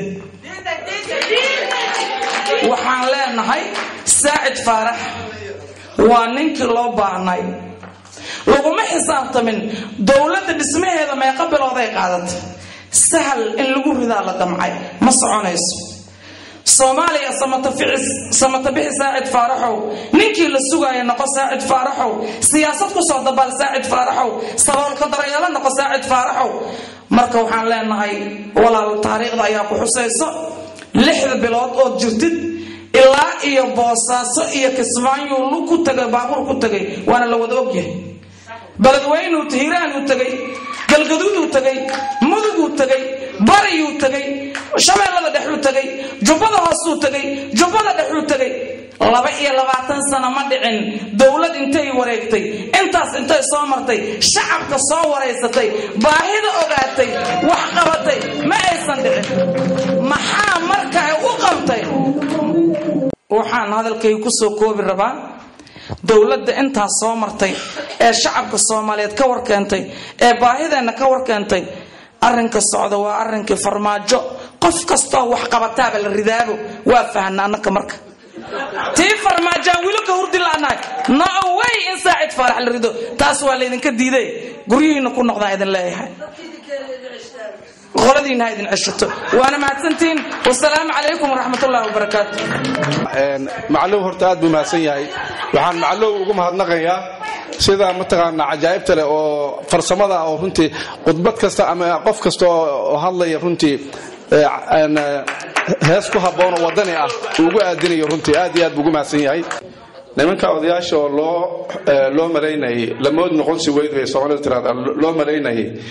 waxaan leenahay saacid farax waa ninkii loo baahnay laguma xisaabtamin dawladda dhismaheeda meeqa bilood ay qaadatay sahal in lagu ridaa la damcay ma soconayso Soomaaliya samataficis samatabixi saacid faaraxow ninkii la sugayo noqo saacid faaraxow siyaasad ku soo dabal saacid faaraxow sabool ka daryeelo noqo saacid faaraxow marka waxaan leenahay walaal taariikhda ayaa ku xusayso lixda bilood oo jirtid ilaa iyo boosaaso iyo Kismaayo lagu tagay baabuur ku tagay waana la wada ogyahay baladweynu tiiraan u tagay galgaduud u tagay mudug u tagay bari u tagay shabeellada dhex u tagay jubbada hoos u tagay jubbada dhex u tagay laba iyo labaatan sano ma dhicin dawlad intay wareegtay intaas intay soo martay shacabka soo wareysatay baahida ogaatay wax qabatay ma aysan dhicin maxaa marka ay u qabtay waxaan hadalkay ku soo koobi rabaa dawladda inta soo martay ee shacabka Soomaaliyeed ka warkeentay ee baahideena ka warkeentay arrinka socda waa arrinka farmaajo qof kasta wax qabataaba la ridaabo waa fahannaanka marka tii farmaajo wili ka hurdi laanaay no way in saacid farax la rido taas waa la idinka diiday guryihiina ku noqdaan idin leeyahay qoladina idin ceshato waana mahadsantiin wassalaamu calaykum waraxmatullaahi wabarakaatuh een macallow horta aad buu mahadsan yahay waxaan macallow ugu mahadnaqayaa sida mataqaana cajaa'ibta leh oo farsamada oo runtii qodbad kasta ama qof kasta oo hadlaya runtii aan hees ku haboon oo wadani ah ugu aadinayo runtii aad iyo aad buu ugu mahadsan yahay nimanka odayaasha loo loo maleynay lamood noqon si weyd way Soomaalidu tiraada loo maleynay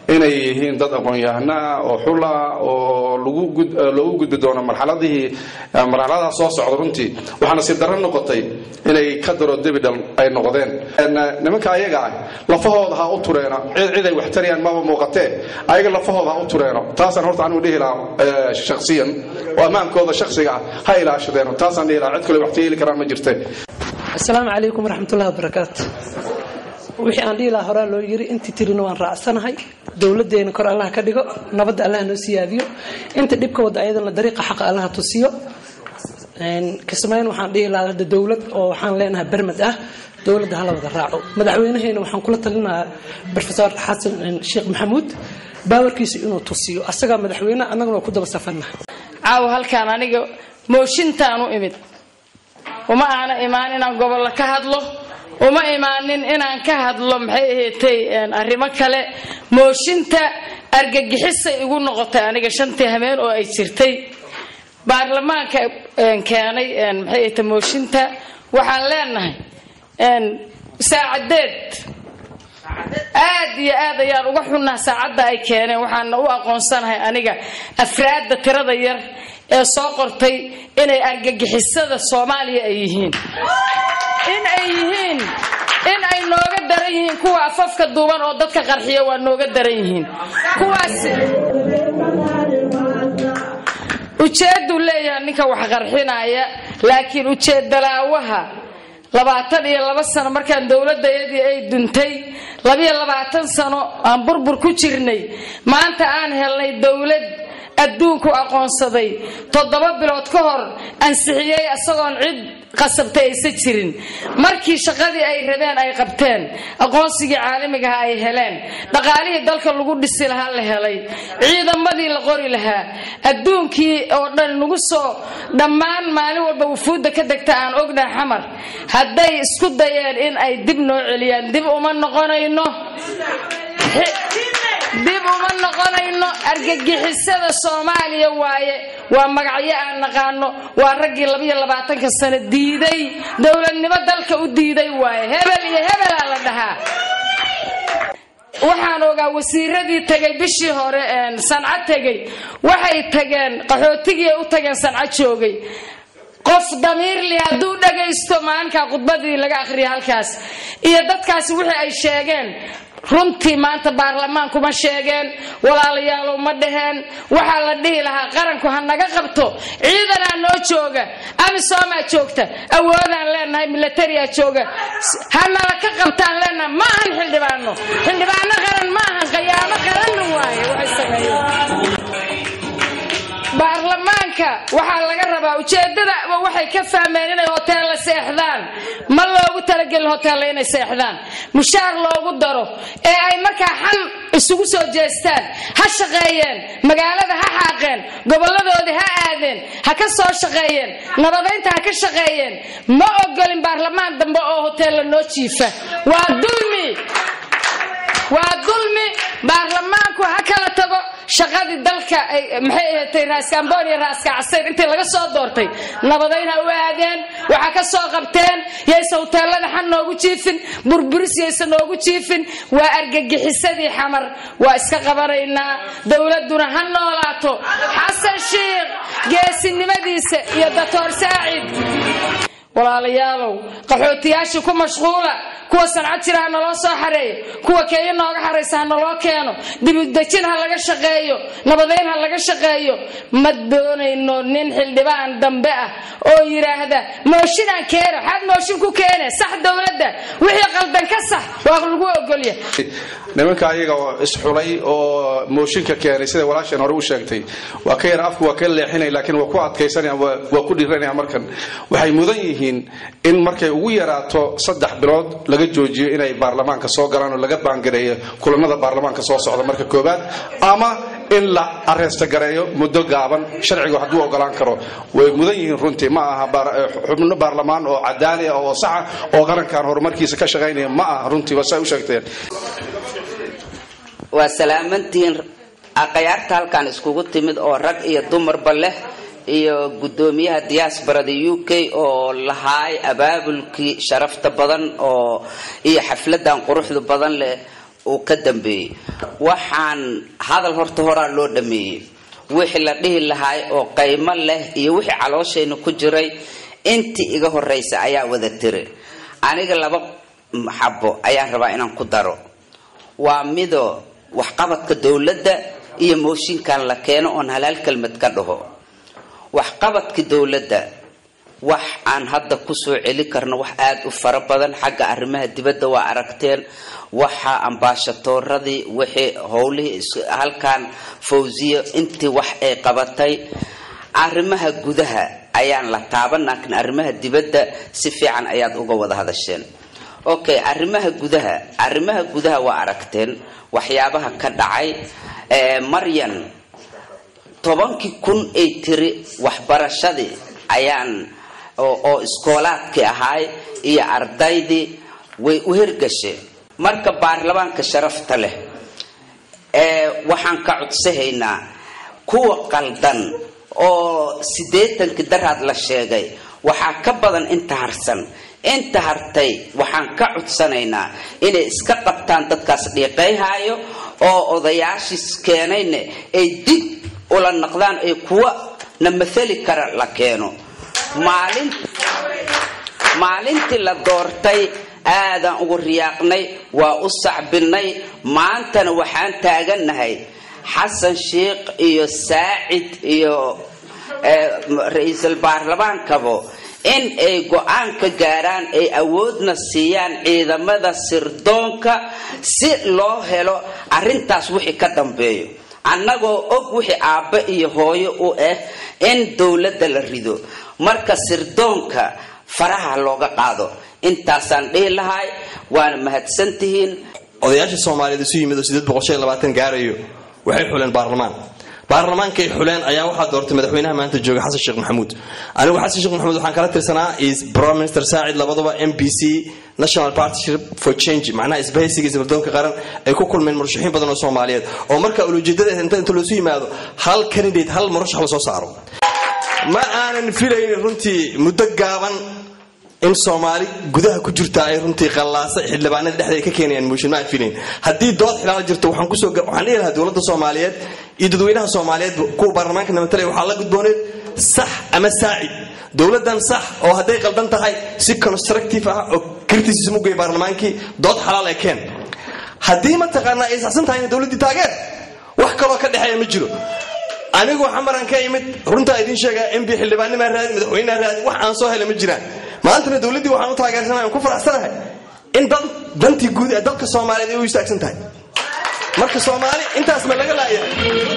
inay yihiin dad aqoon-yahana oo xula oo lagu gud loogu gudbi doono marxaladihii marxaladaha soo socda runtii waxaana si daran noqotay inay ka daro debidal ay noqdeen nimanka ayaga ah lafahooda ha u tureena cid ay wax tariyaan ma muuqatee ayaga lafahooda ha u tureeno taasaan horta anigu dhihi lahaa shakhsiyan oo ammaankooda shakhsiga ah ha ilaashadeen taasaan dhihi lahaa cid kale wax yeeli karaan ma jirte. Assalaamu calaykum waraxmatullaahi wabarakaatu. wixii aan dhihi lahaa horaa loo yiri intii tirina waan raacsanahay dowladeena kor Allah ka dhigo nabadda Allah noo siyaadiyo inta dhibka wada ayadana dariiqa xaq Allah tusiyo een kasmayn waxaan dhihi lahaa dowlad oo waxaan leenahay barmad ah dowladda hala wada raaco madaxweynaheena waxaan kula talinayaa Professor Xasan Sheekh Maxamuud baawarkiisa inuu tusiyo asaga madaxweyne anaguna ku daba safarnaa caaw halkaan aniga mooshintaan u imid uma aana imaan inaan gobol ka hadlo uma imaanin inaan ka hadlo maxay ahaatay arrimo kale mooshinta argagixisay igu noqotay aniga shantii habeen oo ay jirtay baarlamaanka keenay maxay ahaatay mooshinta waxaan leenahay een saacadeed aad iyo aad ayaan uga xunnaa saacadda ay keeneen waxaan u aqoonsanahay aniga afraadda tirada yar ee soo qortay inay argagixisada Soomaaliya ay yihiin in ay yihiin in ay nooga daran yihiin kuwa afafka duuban oo dadka qarxiya waa nooga daran yihiin kuwaas ujeedu leeyahay ninka wax qarxinaya laakiin ujeedalaawaha labaatan iyo laba sano markaan dawladdeedii ay duntay laba iyo labaatan sano aan burbur ku jirnay maanta aan helnay dawlad adduunku aqoonsaday toddoba bilood ka hor ansixiyay asagoon cid qasabtay aysan jirin markii shaqadii ay rabeen ay qabteen aqoonsigii caalamiga ay heleen dhaqaalihii dalka lagu dhisi lahaa la helay ciidamadii la qori lahaa adduunkii oo dhan nagu soo dhammaan maalin walba wufuudda ka degta aan ognahay xamar hadday isku dayeen in ay dib noo celiyaan dib uma noqonayno dib uma noqonayno argagixisada Soomaaliya waaye waa magacyo aan naqaano waa raggii laba iyo labaatan ka sano diiday dawladnimo dalka u diiday waaye hebel iyo hebel la dhahaa waxaan ogaa wasiiradii tagay bishii hore een Sancad tagay waxay tageen qaxootigii u tageen Sancad joogay qof damiir li haduu dhageysto maalinka khudbadii laga akhriyo halkaas iyo dadkaasi wixii ay sheegeen runtii maanta baarlamaanku ma sheegeen walaalayaal ma dhaheen waxa la dhihi lahaa qaranku ha naga qabto ciidana noo jooga ama Sooma joogta awoodaan leenahay militariya jooga hana la ka qabtaan leenahay ma ahan xildhibaano xildhibaano qaran ma ahan qiyaamo qaran waaye waxay sameeyeen baarlamaanka waxa laga rabaa ujeedada waxay ka fahmeen inay hotel la seexdaan ma loogu talagalin hotel inay seexdaan mushaar loogu daro ee ay markaa xan isugu soo jeestaan ha shaqeeyeen magaalada ha xaaqeen goboladooda ha aadeen ha ka soo shaqeeyeen nabadeynta ha ka shaqeeyeen ma ogolin baarlamaan dambe oo hotel la noo jiifa waa dulmi waa dulmi baarlamaanku ha kala tago shaqadii dalka ay maxay ahaatay raas Cambodia raas Kacsan intii laga soo doortay nabadayna u aadeen waxa ka soo qabteen yeesay hoteelada xan noogu jiifin burburis yeesay noogu jiifin waa argagixisadii xamar waa iska qabaraynaa dawladuna ha noolaato Xasan Sheekh geesinimadiisa iyo Doctor Saacid walaalayaalow qaxootiyaasha ku mashquula kuwa Sancad jira naloo soo xareeyo kuwa Kenya nooga xareysan naloo keeno dib u dejin ha laga shaqeeyo nabadeyn ha laga shaqeeyo ma doonayno nin xildhibaan dambe ah oo yiraahda mooshinaan keeno had mooshin ku keene sax dawladda wixii qaldan ka sax waa lagu ogol yahay nimanka ayaga oo isxulay oo mooshinka keenay sida walaasheen hore u sheegtay waa ka yar afku waa ka leexinay laakiin waa ku adkaysanaya waa ku dhiranaya markan waxay mudan yihiin in markay ugu yaraato saddex bilood laga joojiyo inay baarlamaanka soo galaan oo laga baangareeyo kulamada baarlamaanka soo socda marka koobaad ama in la arrest gareeyo muddo gaaban sharcigu hadduu ogolaan karo way mudan yihiin runtii ma aha xubno baarlamaan oo cadaali ah oo sax oo qarankan horumarkiisa ka shaqeynaya ma aha runtii waa say u sheegteen waa salaamantiin aqayaarta halkan iskugu timid oo rag iyo dumarba leh iyo gudoomiyaha diasporada U K oo lahaay abaabulkii sharafta badan oo iyo xafladan quruxda badan leh uu ka dambeeyey waxaan hadal horta horaa loo dhameeyey wixii la dhihi lahaay oo qaymo leh iyo wixii calooshayna ku jiray intii iga horeysa ayaa wada tiri aniga laba xabo ayaan rabaa inaan ku daro waa mido waxqabadka dawladda iyo mooshinkan la keeno oon halaal kelmad ka dhaho waxqabadka dawladda wax aan hadda ku soo celi karno wax aad u fara badan xagga arrimaha dibadda waa aragteen waxa ambaashadooradii wixii howlihii halkan fawziyo intii wax ay qabatay arrimaha gudaha ayaan la taaban laakiin arrimaha dibadda si fiican ayaad uga wada hadasheen okay arrimaha gudaha arrimaha gudaha waa aragteen waxyaabaha ka dhacay ee maryan tobankii kun ay tiri waxbarashadii ayaan oo iskoolaadkii ahaay iyo ardaydii way u hirgashay marka baarlamaanka sharafta leh ee waxaan ka codsahaynaa kuwa qaldan oo sideetanki daraad la sheegay waxaa ka badan inta harsan inta hartay waxaan ka codsanaynaa inay iska qabtaan dadkaas dhiiqayhaayo oo odayaashiis keenayna ay dib ula noqdaan ay kuwa na mathali kara la keeno maalin maalintii la doortay aadan ugu riyaaqnay waa u sacbinay maantana waxaan taaganahay xasan sheekh iyo saacid iyo ra'iisul baarlamaankabo in ay go'aan ka gaaraan ay awoodna siiyaan ciidamada sirdoonka si loo helo arrintaas wixii ka dambeeyo annagoo og wixii aabbe iyo hooyo u ah in dawladda la rido marka sirdoonka faraha looga qaado intaasaan dhihi lahay waana mahadsantihiin odayaasha Soomaaliyeed isu yimid oo sideed boqol iyo labaatan gaarayo waxay xuleen baarlamaan baarlamaanka ay xuleen ayaa waxa doortay madaxweynaha maanta jooga Xasan Sheekh Maxamuud anigu Xasan Sheekh Maxamuud waxaan kala tirsanaa is Prime Minister Saacid labaduba M P C National Partnership for Change macnaha isbahaysiga sirdoonka qaran ay ku kulmeen murashaxiin badan oo Soomaaliyeed oo marka ujeedada inta inta loo soo yimaado hal candidate hal murashax la soo saaro ma aanan filayn runtii muddo gaaban in Soomaali gudaha ku jirta ay runtii qalaasay xildhibaanada dhexdeeda ka keenayaan mooshin ma filayn hadii dood xilaal jirto waxaan ku soo waxaan leeyahay dawladda Soomaaliyeed iyo dadweynaha Soomaaliyeed ku baarlamaanka namatay waxa la gudbooneed sax ama saacid dawladdan sax oo haday qaldan tahay si constructive ah oo criticism ugu baarlamaankii dood xalaal ay keen hadii ma taqaana ay saxsan tahay dawladda taageer wax kale ka dhaxeeya ma jiro anigu xamaran ka yimid runta idin sheega M P xildhibaanima raad madaxweynaha raad wax aan soo helay ma jiraan maanta dawladdu waxaan u taageersanahay ku faraxsanahay in danti guud ee dalka Soomaaliyeed ay u istaagsan tahay marka Soomaali intaas ma laga laayahay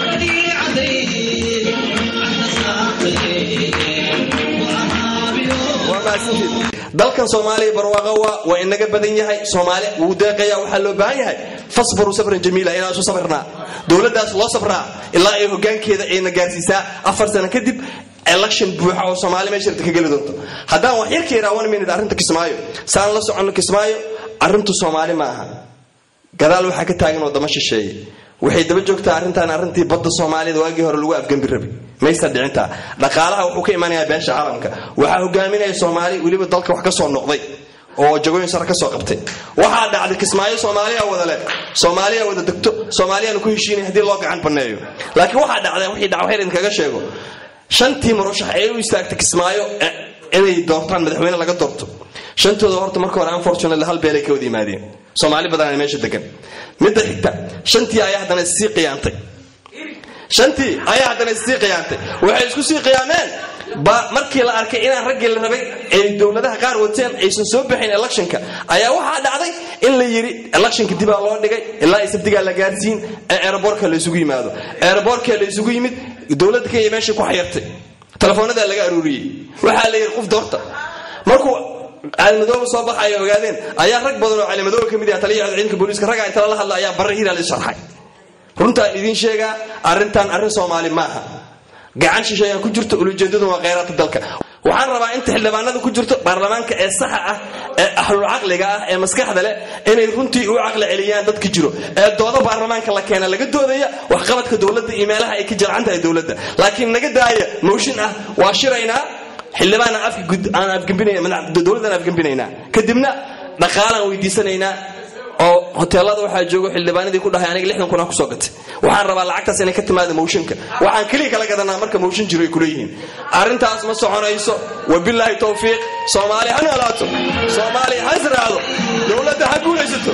dalkan Soomaaliya barwaaqo waa inaga badan yahay Soomaali uu deeqaya waxa loo baahan yahay fasbaru sabran jamiila ila soo sabrna dawladdaas loo sabraa ilaa ay hoggaankeeda ay nagaarsiisaa afar sano kadib election buuxa oo Soomaali meesha ka gali doonto hadaan wax yar keeraa one minute arrinta Kismaayo saan la socono Kismaayo arrintu Soomaali ma aha gadaal waxa ka taagan wadamo shisheeye waxay daba joogtaa arrintan arrintii badda Soomaaliyeed waagii hore lagu afgambi rabay maysa dhicinta dhaqaalaha wuxuu ka imaanayaa beesha caalamka waxa hogaaminaya Soomaali waliba dalka wax ka soo noqday oo jagooyin sare ka soo qabtay waxa dhacday Kismaayo Soomaaliya wada leh Soomaaliya wada degto Soomaaliya ku heshiinay hadii loo gacan baneeyo laakiin waxa dhacday wixii dhacay in kaga sheego shantii murashax ay u istaagtay Kismaayo inay doortaan madaxweyne laga doorto shantooda horta markii hore unfortunately hal beelay ka wada yimaadeen Soomaali badan ay meesha degan mid xigta shantii ay haddana sii qiyaantay shantii ay haddana sii qiyaantay waxay isku sii qiyaameen ba markii la arkay inaan rag la rabay ay dawladaha qaar wateen aysan soo bixin electionka ayaa waxa dhacday in la yiri electionka dib loo dhigay ilaa isabtiga la gaarsiin airportka la isugu yimaado airportka la isugu yimid dawladda Kenya meesha ku xayirtay telefoonada laga aruuriyay waxa la yiri qof doorta markuu calamadooba soo baxay ogaadeen ayaa rag badan oo calamadooba kamid ah taliyaha ciidanka booliska raga inta la hadla ayaa barre hiiral sharxay runta idin sheega arrintan arrin Soomaali ma aha gacan shisheeye ku jirto ujeedadu waa kheyraadka dalka waxaan rabaa inta xildhibaanada ku jirto baarlamaanka ee sax ah ee ahlul aqliga ah ee maskaxda leh inay runtii u aqli celiyaan dadka jiro ee dooda baarlamaanka la keenay laga doodaya wax qabadka dawladda iimaalaha ay ka jiraan tahay dawladda laakiin naga daaya mooshin ah waa shirayna xildhibaan afka gud aan afgambinayna dawladda afgambinayna kadibna dhaqaalaan weydiisanayna oo hoteelada waxaa joogo xildhibaanadii ku dhahay aniga lixdan kun aan kusoo gatay waxaan rabaa lacagtaas inay ka timaado mooshinka waxaan kaliya kala gadanaa marka mooshin jiro ay ku leeyihiin arrintaas ma soconayso wabilaahi tawfiiq soomaali ha noolaato soomaali ha israacdo dowladda ha guulaysato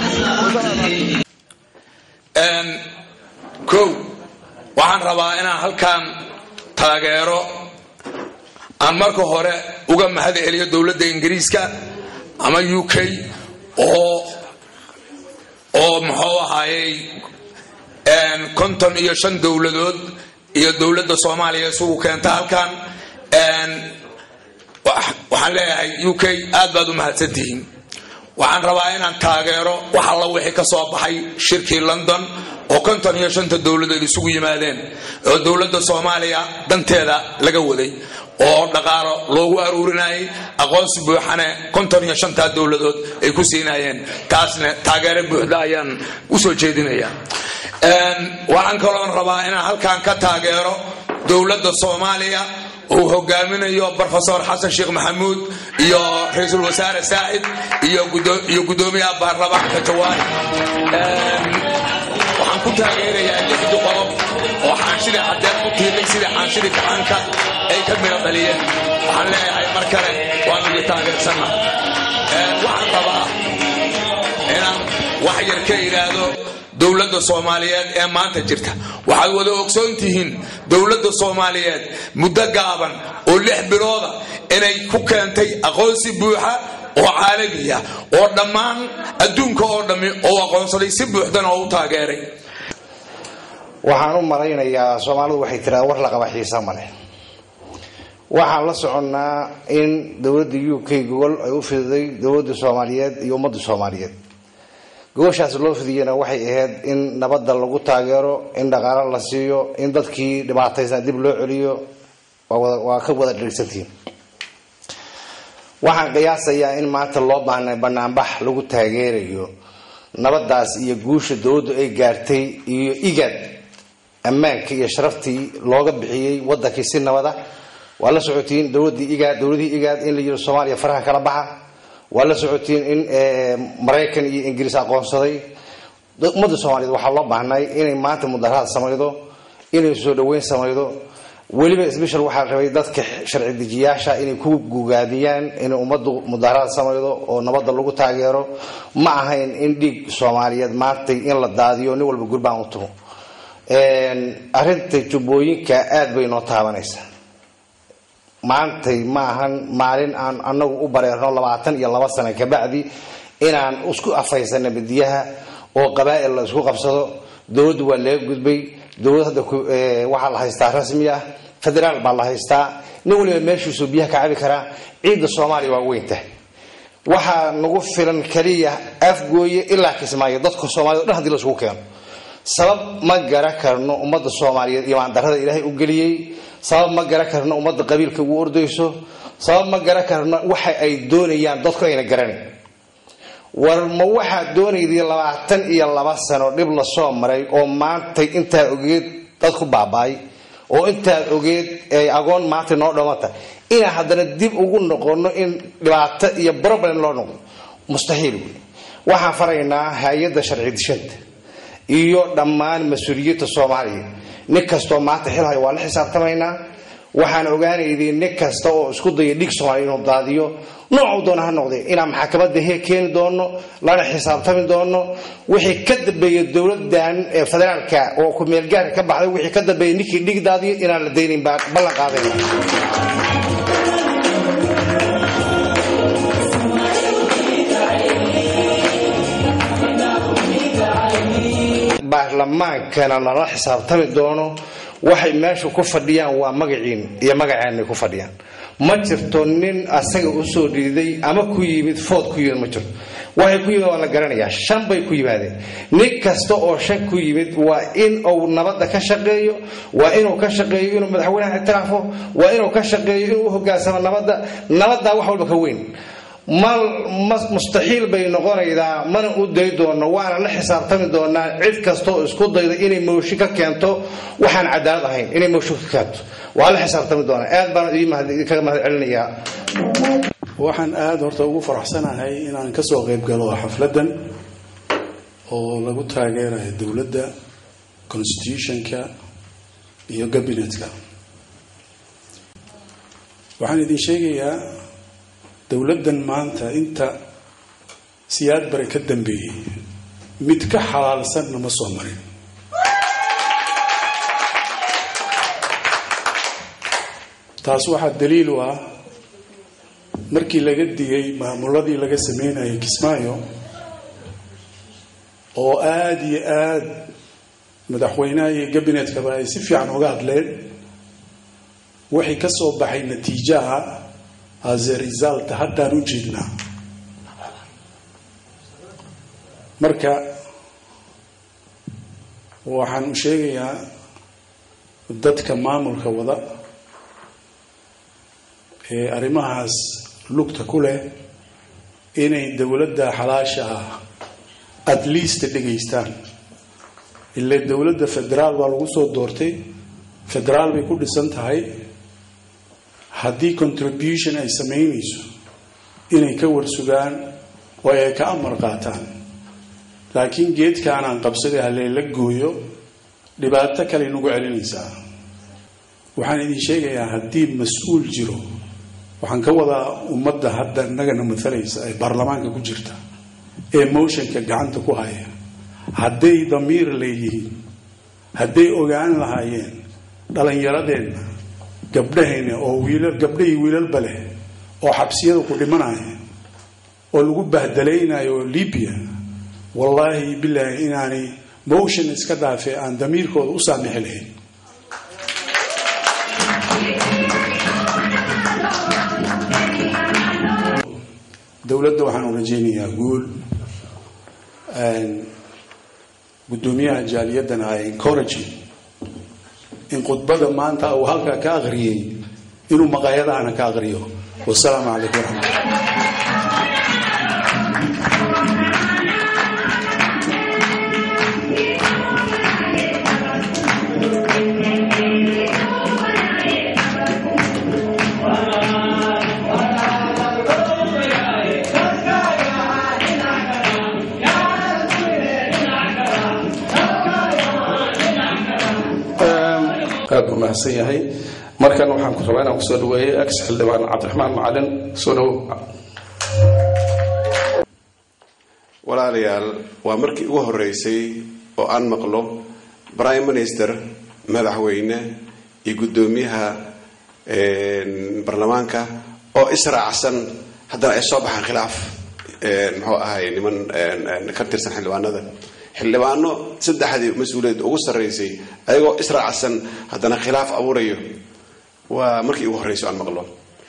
kow waxaan rabaa inaan halkaan taageero aan marka hore uga mahad celiyo dowladda ingiriiska ama U K oo oo muxuu ahaayey konton iyo shan dowladood iyo dowladda Soomaaliya isugu keenta halkaan waxaan leeyahay U K aad baad u mahadsantihiin waxaan rabaa inaan taageero wax alla wixii ka soo baxay shirkii London oo konton iyo shanta dowladood isugu yimaadeen oo dowladda Soomaaliya danteeda laga waday oo dhaqaalo loogu aruurinayay aqoonsi buuxane konton iyo shanta dowladood ay ku siinayeen taasna taageero buuxda ayaan u soo jeedinayaa waxaan kaloo rabaa inaan halkaan ka taageero dowladda Soomaaliya oo hogaaminayo Professor Xasan Sheekh Maxamuud iyo Ra'iisul Wasaare Saacid iyo iyo gudoomiyaha baarlamaanka Jawaari waxaan ku taageerayaa lixda qodob oo xaanshida caddeed ku tiirnay sida xaanshida gacanka ay ka mira dhaliyeen waxaan leeyahay mar kale waan ugu taageersanaa waxaan rabaa inaan wax yar ka iraado dowladda Soomaaliyeed ee maanta jirta waxaad wada ogsoon tihiin dowladda Soomaaliyeed muddo gaaban oo lix bilooda inay ku keentay aqoonsi buuxa oo caalami ah oo dhammaan adduunka oo dhami oo aqoonsaday si buuxdan oo u taageeray waxaan u maraynayaa Soomaalidu waxay tiraa war la qaba xiisa male waxaan la soconnaa in dowladda U K gobol ay u fiday dowladda Soomaaliyeed iyo ummadda Soomaaliyeed goboshaas loo fidiyana waxay ahayd in nabadda lagu taageero in dhaqaale la siiyo in dadkii dhibaataysan dib loo celiyo waa ka wada dhigsantiin waxaan qiyaasayaa in maanta loo baahnay banaanbax lagu taageerayo nabadaas iyo guusha dowladdu ay gaartay iyo igad ammaanka iyo sharaftii looga bixiyay wadankii si nabada waa la socotiin dowladii igad dowladii igad in la yiri Soomaaliya faraha kala baxa waa la socotiin in Mareykan iyo Ingiriis aqoonsaday ummadda Soomaaliyeed waxa loo baahnay inay maanta mudaharaad sameeydo inay soo dhaweyn sameeydo waliba isbishal waxa rabay dadka sharci dejiyaasha inay ku gugaadiyaan in ummaddu mudaharaad sameeydo oo nabadda lagu taageero ma ahayn in dhig Soomaaliyeed maanta in la daadiyo nin walba gurbaan u tumo een arinta jubbooyinka aad bay noo taabanaysaa maanta ma ahan maalin aan anagu u bareerno labaatan iyo laba sano ka bacdi inaan isku afaysano badiyaha oo qabaa'il la isku qabsado dawladdu waa laga gudbay dawladda waxa la haystaa rasmi ah federaal baa la haystaa nin waliba meeshiisu biyaha ka cabi karaa ciidda Soomaaliya waa weynta waxa nagu filan kaliya afgooye ilaa Kismaayo dadka Soomaaliyeed dhan hadii la isku keeno sabab ma gara karno ummadda Soomaaliyeed iyo aan darada Ilaahay u galiyay sabab ma gara karno ummadda qabiilka ugu ordayso sabab ma gara karno waxa ay doonayaan dadku ayna garanay war ma waxa doonayay labaatan iyo laba sano dib la soo maray oo maanta inta ogeed dadku baabaay oo inta ogeed ay agoon maanta noo dhamata ina hadana dib ugu noqono in dhibaato iyo problem loo noqdo mustahiil waxa faraynaa hay'adda sharci dishada iyo dhammaan mas'uuliyadda Soomaaliya nin kasto maanta xilhay waa la xisaabtamaynaa waxaan ogaanaynaa nin kasta oo isku day dhig Soomaaliya inuu daadiyo nooc doona ha noqday ina maxkamadda heer keen doono lana xisaabtami doono wixii ka dambeeyay dawladdan ee federaalka oo ku meel gaar ka baxday wixii ka dambeeyay ninkii dhig daadiyo inaan la deynin baa ballan qaadayna baarlamaankana la xisaabtami doono waxay meesha ku fadhiyaan waa magaciin iyo magacaanay ku fadhiyaan ma jirto nin asaga u soo dhiiday ama ku yimid food ku yimid ma jirto waxay ku yimid waa la garanayaa shan bay ku yimaadeen nin kasta oo shan ku yimid waa in uu nabadda ka shaqeeyo waa inuu ka shaqeeyo inuu madaxweynaha ictiraafo waa inuu ka shaqeeyo inuu u hoggaansamo nabadda nabadda wax walba ka weyn mal mustahiil bay noqonaydaa mana u day doono waana la xisaabtami doonaa cid kasto isku dayda inay mooshi ka keento waxaan cadaalad ahayn inay mooshi ka keento waa la xisaabtami doonaa aad baan idin mahad kaga mahad celinayaa waxaan aad horta ugu faraxsanahay inaan ka soo qayb galo xafladan oo lagu taageerayo dowladda constitutionka iyo cabinetka. waxaan idin sheegayaa dowladdan maanta inta siyaad bare ka dambeeyey mid ka xalaalsanna ma soo marin. taas waxaa daliil u ah markii laga digay maamuladii laga sameynayay Kismaayo oo aad iyo aad madaxweynaha iyo cabinetkaba ay si fiican uga hadleen waxay ka soo baxay natiijaha as a result haddaan u jeednaa. marka waxaan u sheegayaa dadka maamulka wada ee arrimahaas lugta ku leh inay dowladda xalaasha ah at least dhegaystaan. ilaa dowladda federaal waa lagu soo doortay, federaal bay ku dhisan tahay. haddii contribution ay samaynayso inay ka warsugaan oo ay ka amar qaataan. laakiin geedkaan aan qabsaday haleela gooyo dhibaato kale nagu celinaysaa. waxaan idin sheegayaa haddii mas-uul jiro, waxaan ka wadaa ummadda hadda nagana matalaysa ee baarlamaanka ku jirta ee motionka gacanta ku haya, hadday damiir leeyihiin, hadday ogaan lahaayeen dhalinyaradeenna gabdhahayna oo wiilal gabdhahi wiilalba leh oo xabsiyada ku dhimanaya oo lagu bahdalaynayo Libya, wallaahi billaahi inaanay motion iska dhaafay aan damiirkooda u saamixi lahayn. dowladda waxaan u rajaynayaa guul. gudoomiyaha jaaliyadana ay encouraging in khudbada maanta uu halka ka aqriyay inuu maqaayadahana ka aqriyo. wassalaamu calaykum waraxmatullahi. aad u mahadsan yahay. markan waxaan ku rabaa inaan kusoo dhaweeyo ex xildhibaan cabdiraxmaan macalin. soo dhawow. walaalayaal, waa markii ugu horeysay oo aan maqlo prime minister, madaxweyne iyo gudoomiyaha baarlamaanka oo israacsan haddana ay soo baxaan khilaaf muxuu ahay niman ka tirsan xildhibaanada. xildhibaano saddexdii mas-uuliyad ugu sarreysay ayagoo israacsan haddana khilaaf abuurayo. waa markii ugu horreysay aan maqlo.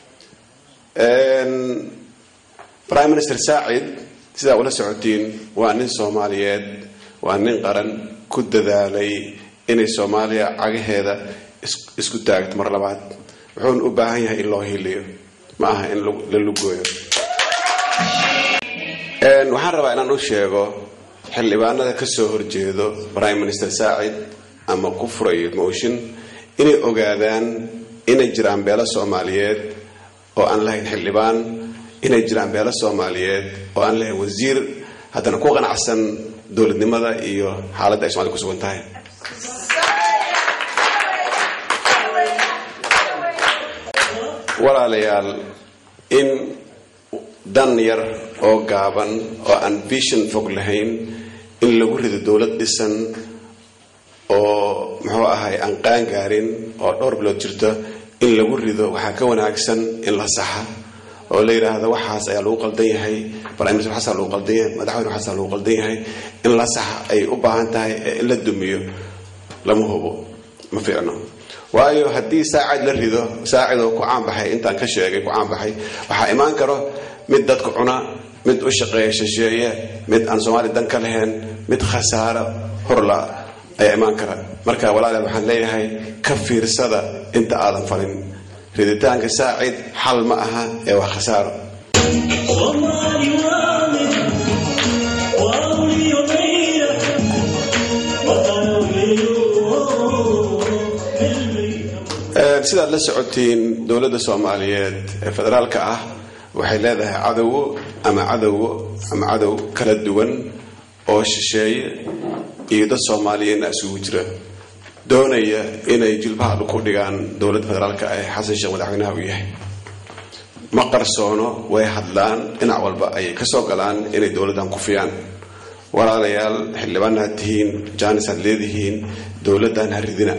prime minister Saacid, sidaa ula socotiin, waa nin Soomaaliyeed, waa nin qaran ku dadaalay inay Soomaaliya cagaheeda isku taagto mar labaad. wuxuuna u baahan yahay in loo hiliyo, ma aha in la lugooyo. waxaan rabaa inaan u sheego xildhibaanada ka soo horjeedo prime minister Saacid ama ku furayo motion inay ogaadaan inay jiraan beelo Soomaaliyeed oo aan lahayn xildhibaan, inay jiraan beelo Soomaaliyeed oo aan lahayn wasiir, haddana ku qanacsan dowladnimada iyo xaaladda ay Soomaaliya ku sugan tahay. walaalayaal, in dan yar oo gaaban oo aan vision fog lahayn in lagu rido dowlad dhisan oo muxuu ahay aan qaan gaarin oo dhowr bilood jirta in lagu rido waxaa ka wanaagsan in la saxa oo la yiraahdo waxaas ayaa lagu qaldan yahay, prime minister waxaas lagu qaldan yahay, madaxweyne waxaas lagu qaldan yahay. in la saxa ay u baahan tahay in la dumiyo lama hubo, ma fiicno. waayo haddii Saacid la rido, Saacid oo ku caan baxay intaan ka sheegay ku caan baxay, waxaa imaan karo mid dadku cuna, mid u shaqeeya shisheeye, mid aan Soomaali dan ka lahayn, mid khasaaro horla ayaa imaan kara. marka walaalayaal, waxaan leeyahay ka fiirsada inta aadan falin. riditaanka Saacid xal ma aha ee waa khasaaro. sidaad la socotiin, dowladda Soomaaliyeed ee federaalka ah waxay leedahay cadowo ama cadowo ama cadow kala duwan oo shisheeye iyo dad Soomaaliyeed isugu jira doonaya inay jilbaha ku dhigaan dowladda federaalka ay Xasan Sheekh madaxweynaha u yahay ma qarsoono way hadlaan dhinac walba ay ka soo galaan inay dowladdan ku fiyaan walaalayaal xildhibaanaad tihiin jaanis aad leedihiin dowladdan haridina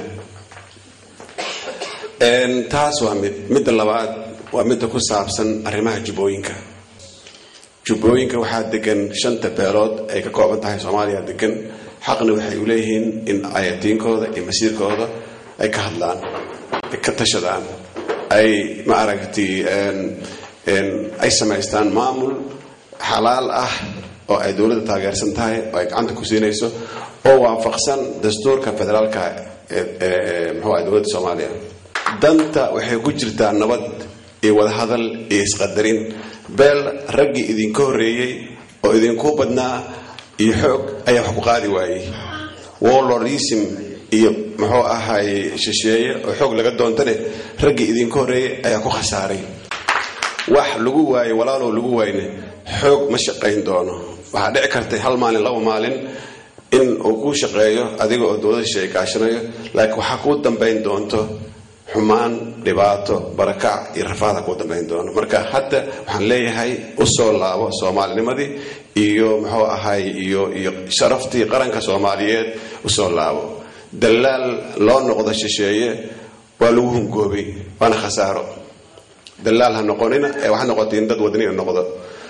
een taas waa mid midda labaad waa midda ku saabsan arrimaha jubbooyinka jubbooyinka waxaa degan shanta beelood ay ka kooban tahay Soomaaliya degan xaqna waxay u leeyihiin in ayatiinkooda iyo masiirkooda ay ka hadlaan ka tashadaan ay ma aragtay een een ay samaystaan maamul xalaal ah oo ay dowladda taageersan tahay oo ay gacanta ku siinayso oo waafaqsan dastuurka federaalka ee muxuu ahaa dowladda Soomaaliya danta waxay ku jirtaa nabad iyo wada hadal iyo isqadarin beel raggi idin ka horeeyay oo idin ku badnaa iyo xoog ayaa wax ku qaadi waayay warlordism iyo muxuu ahay shisheeye oo xoog laga doontane raggi idin ka horeeyay ayaa ku khasaaray wax lagu waayay walaalo lagu waayne xoog ma shaqayn doono waxa dhici kartay hal maalin laba maalin in uu ku shaqeeyo adiga oo dowladda sheekaashanayo laakiin waxa ku dambeyn doonto xumaan dhibaato barakac iyo rafaad ku dambeyn doono marka hadda waxaan leeyahay u soo laabo Soomaalinimadii iyo muxuu ahay iyo iyo sharaftii qaranka Soomaaliyeed u soo laabo dalaal loo noqdo shisheeye waa lagu hungoobay waana khasaaro dalaal ha noqonina ee waxa noqotay dad wadani noqdo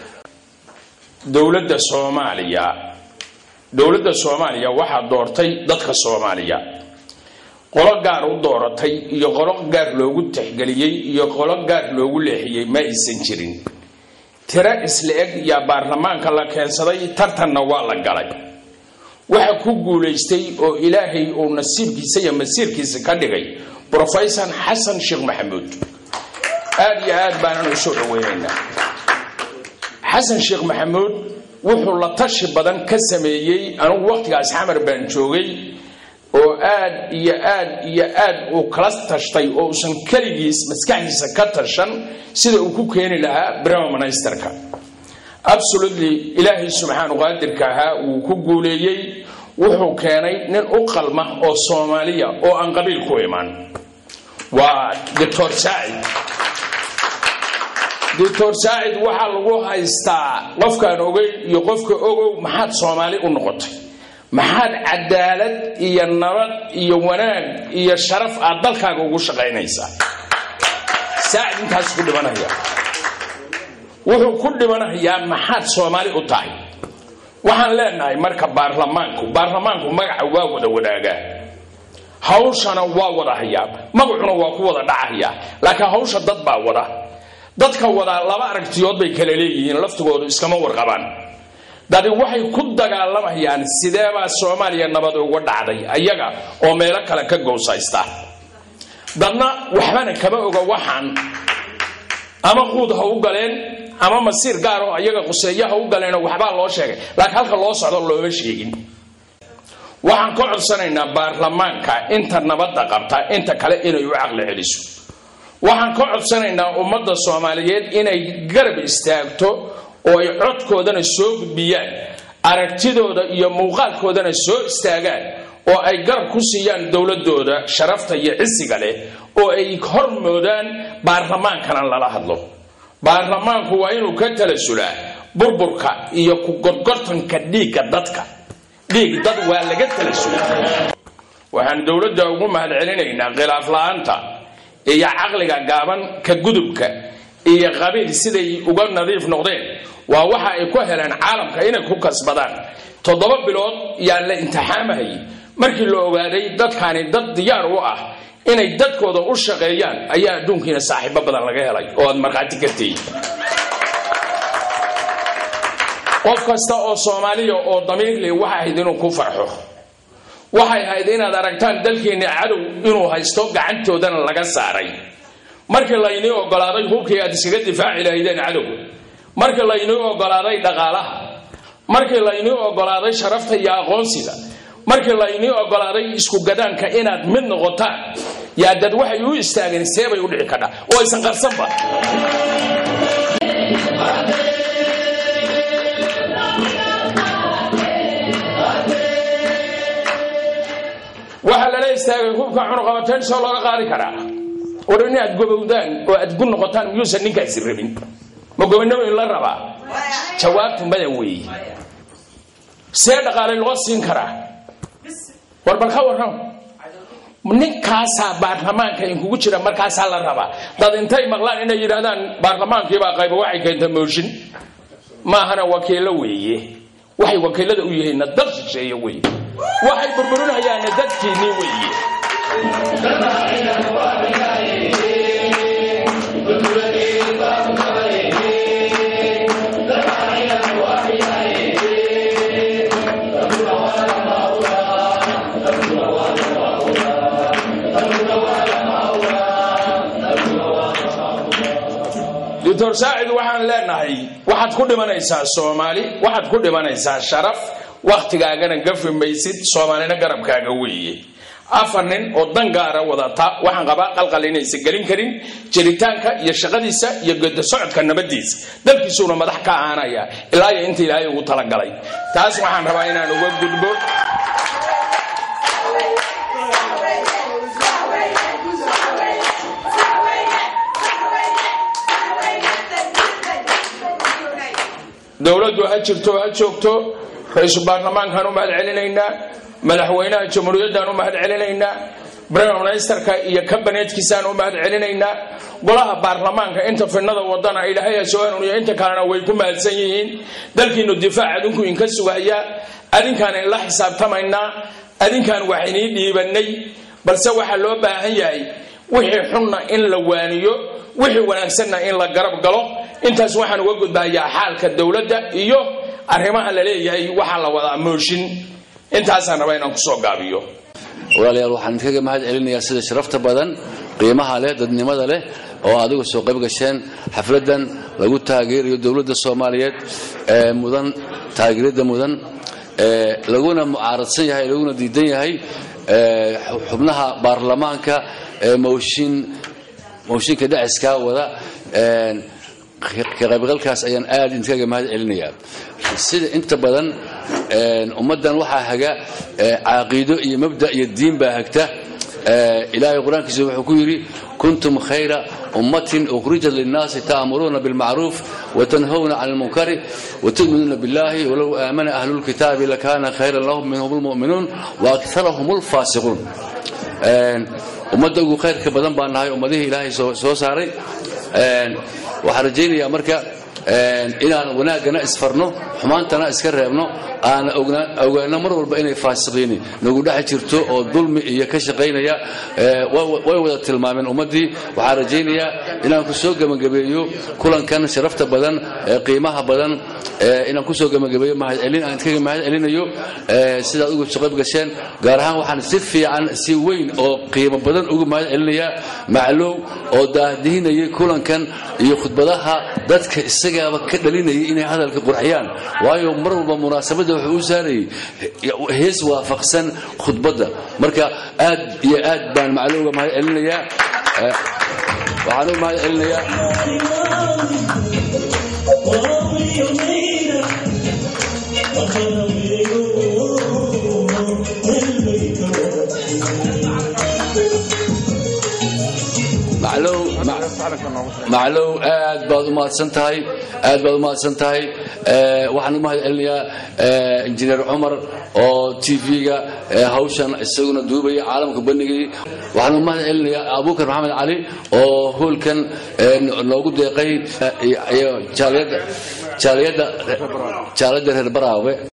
dowladda Soomaaliya dowladda Soomaaliya waxa doortay dadka Soomaaliya qolo gaar u dooratay iyo qolo gaar loogu tixgeliyay iyo qolo gaar loogu leexiyay ma aysan jirin tira isla eg ya baarlamaanka la keensaday tartanna waa la galay waxa ku guuleystay oo Ilaahay oo nasiibkiisa iyo masiirkiisa ka dhigay Professor Xasan Sheekh Maxamuud aad iyo aad baan u soo dhaweynaynaa Xasan Sheekh Maxamuud wuxuu la tashi badan ka sameeyay anigu waqtigaas xamar baan joogay oo aad iyo aad iyo aad uu kala tashtay oo usan kaligiis maskaxdiisa ka tashan sida uu ku keeni lahaa Prime Ministerka absolutely Ilaahay subhanahu wa ta'ala uu ku guuleeyay wuxuu keenay nin u qalma oo Soomaaliya oo aan qabiil ku iman waa Doctor Said Doctor Said waxa lagu haystaa qofkaan ogay iyo qofka ogow maxaad Soomaali u noqotay maxaad cadaalad iyo nabad iyo wanaag iyo sharaf aad dalkaaga ugu shaqaynaysaa Said intaas ku dhimanaya wuxuu ku dhimanayaa maxaad Soomaali u tahay waxaan leenahay marka baarlamaanku baarlamaanku magaca waa wada wadaaga hawshana waa wada hayaa magacuna waa ku wada dhacaya laakiin hawsha dad baa wada dadka wada laba aragtiyood bay kala leeyihiin laftigoodu iskama warqabaan dad waxay ku dagaalamayaan sideeba Soomaaliya nabad uga dhacday ayaga oo meel kale ka goosaysta dadna waxbana kaba oga waxaan ama quud ha u galeen ama masiir gaar oo ayaga quseeyaha u galeen waxba loo sheegay laakiin halka loo socdo looma sheegin waxaan ka codsanaynaa baarlamaanka inta nabadda qabta inta kale inay u aqli celiso waxaan ka codsanaynaa ummadda Soomaaliyeed inay garab istaagto oo ay codkoodana soo gudbiyaan aragtidooda iyo muuqaalkoodana soo istaagaan oo ay garab ku siiyaan dawladooda sharafta iyo cisiga leh oo ay hormoodaan baarlamaankana lala hadlo baarlamaanku waa inuu ka talasulaa burburka iyo ku gorgortanka dhiigga dadka dhiig dad waa laga talasulaa waxaan dawladda ugu mahadcelinaynaa khilaaf la'aanta iyo caqliga gaaban ka gudubka iyo qabiil siday uga nadiif noqdeen waa waxa ay ku helaan caalamka inay ku kasbadaan toddoba bilood yaan la imtixaamahay markii la ogaaday dadkani dad diyaar u ah inay dadkooda u shaqeeyaan ayaa adduunkiina saaxiibo badan laga helay oo aad marxaati kartay qof kasta oo Soomaaliya oo damiir leh waxa ay inuu ku farxo waxay ahayd inaad aragtaan dalkeena cadow inuu haysto gacantoodana laga saaray markii la inoo ogolaaday hubkii aad iskaga difaaci lahaydeen cadow markii la inoo ogolaaday dhaqaalaha markii la inoo ogolaaday sharafta iyo aqoonsiga markii la inoo ogolaaday isku gadaanka inaad mid noqotaan yaa dad waxay u istaageen seebay u dhici kadha oo aysan qarsanba waxa la leeyahay hubka cunaqabateyn soo laga qaadi karaa oo in aad gobowdaan oo aad gun noqotaan miyuusan ninkaasi rabin ma gobonimo in la rabaa jawaabtu maya weeye see dhaqaale loo siin karaa war bal ka warran ninkaasaa baarlamaanka in kugu jira markaasaa la rabaa dad intay maqlaan inay yidhaahdaan baarlamaankii baa qayba waxay keentay mooshin maahana wakiilo weeye waxay wakiilada u yihiinna dad shisheeye weeye waxay burburinayaan dadkiinii weeye دكتور ساعد waxaan leenahay waxaad ku dhimanaysaa Soomaali waxaad ku dhimanaysaa sharaf waqtigaagana gafimaysid Soomaalina garabkaaga weeye afar nin oo dangaara wadata waxaan qabaa qalqal inaysan galin karin jiritaanka iyo shaqadiisa iyo gudda socodka nabadiisa dalkiisuna madax ka aanaya ilaa inta Ilaahay ugu talagalay taas waxaan rabaa inaan uga gudbo dawladdu ha jirto ha joogto ra'iisul baarlamaanka u mahad celinaynaa madaxweynaha jamhuuriyadda u mahad celinaynaa prime ministerka iyo kabineetkiisa u mahad celinaynaa golaha baarlamaanka inta finnada wadana Ilaahay soo hanuuniyo inta kalena way ku mahadsan yihiin dalkiinu difaac adinku in ka sugaya adinkaan in la xisaabtamaynaa adinkaan waxayni dhiibanay balse waxa loo baahan yahay wixii xunna in la waaniyo wixii wanaagsanna in la garab galo intaas waxaan uga gudbayaa xaalka dawladda iyo arrimaha la leeyahay waxa la wada mooshin intaas aan rabaa inaan ku soo gaabiyo walaalayaal waxaan kaga mahad celinayaa sida sharafta badan qiimaha leh dadnimada leh oo adigu soo qayb gasheen xafladan lagu taageerayo dawladda Soomaaliyeed ee mudan taageerada mudan ee laguna mucaaradsan yahay laguna diidan yahay ee xubnaha baarlamaanka ee mooshin mooshinka dhaciska wada ee ka qaybgalkaas ayaan aad intaga mahad celinayaa sida inta badan ee ummadan waxa haga aaqiido iyo mabda iyo diin baa hagta ilaahay quraankiisa wuxuu ku yiri kuntum khayra ummatin ukhrijat lin-nas ta'muruna bil ma'ruf wa tanhawna 'anil munkari wa tu'minuna billahi wa law amana ahlul kitabi lakana khayran lahum minhumul mu'minun wa aktharuhumul fasiqun ummadda ugu khayrka badan baa nahay ummadaha ilaahay soo saaray waxaan rajaynayaa marka inaan wanaagana isfarno xumaantana iska reebno aan ogaano mar walba inay faasiqiin nagu dhax jirto oo dulmi iyo ka shaqeynaya way wada tilmaameen ummadii waxaan rajaynayaa inaan ku soo gabagabeeyo kulankan sharafta badan ee qiimaha badan inaan ku soo gabagabeeyo mahad celin aan kaga mahad celinayo sida ugu shaqab gasheen gaar ahaan waxaan si fiican si weyn oo qiimo badan ugu mahad celinayaa macluum oo daahdiinayay kulankan iyo khudbadaha dadka isagaaba ka dhalinayay inay hadalka qurxiyaan waayo mar walba munaasabada wuxuu u saaray hees waafaqsan khudbada marka aad iyo aad baan macluuga mahad celinayaa waxaan u mahad celinayaa maclow aad baad u mahadsantahay aad baad u mahadsantahay waxaan u mahad celinayaa injineer Umar oo T V-ga hawshan isaguna duubaya caalamka bandhigay waxaan u mahad celinayaa Abuukar Maxamed Cali oo hoolkan loogu deeqay iyo jaaliyada jaaliyada jaaliyada reer Baraawe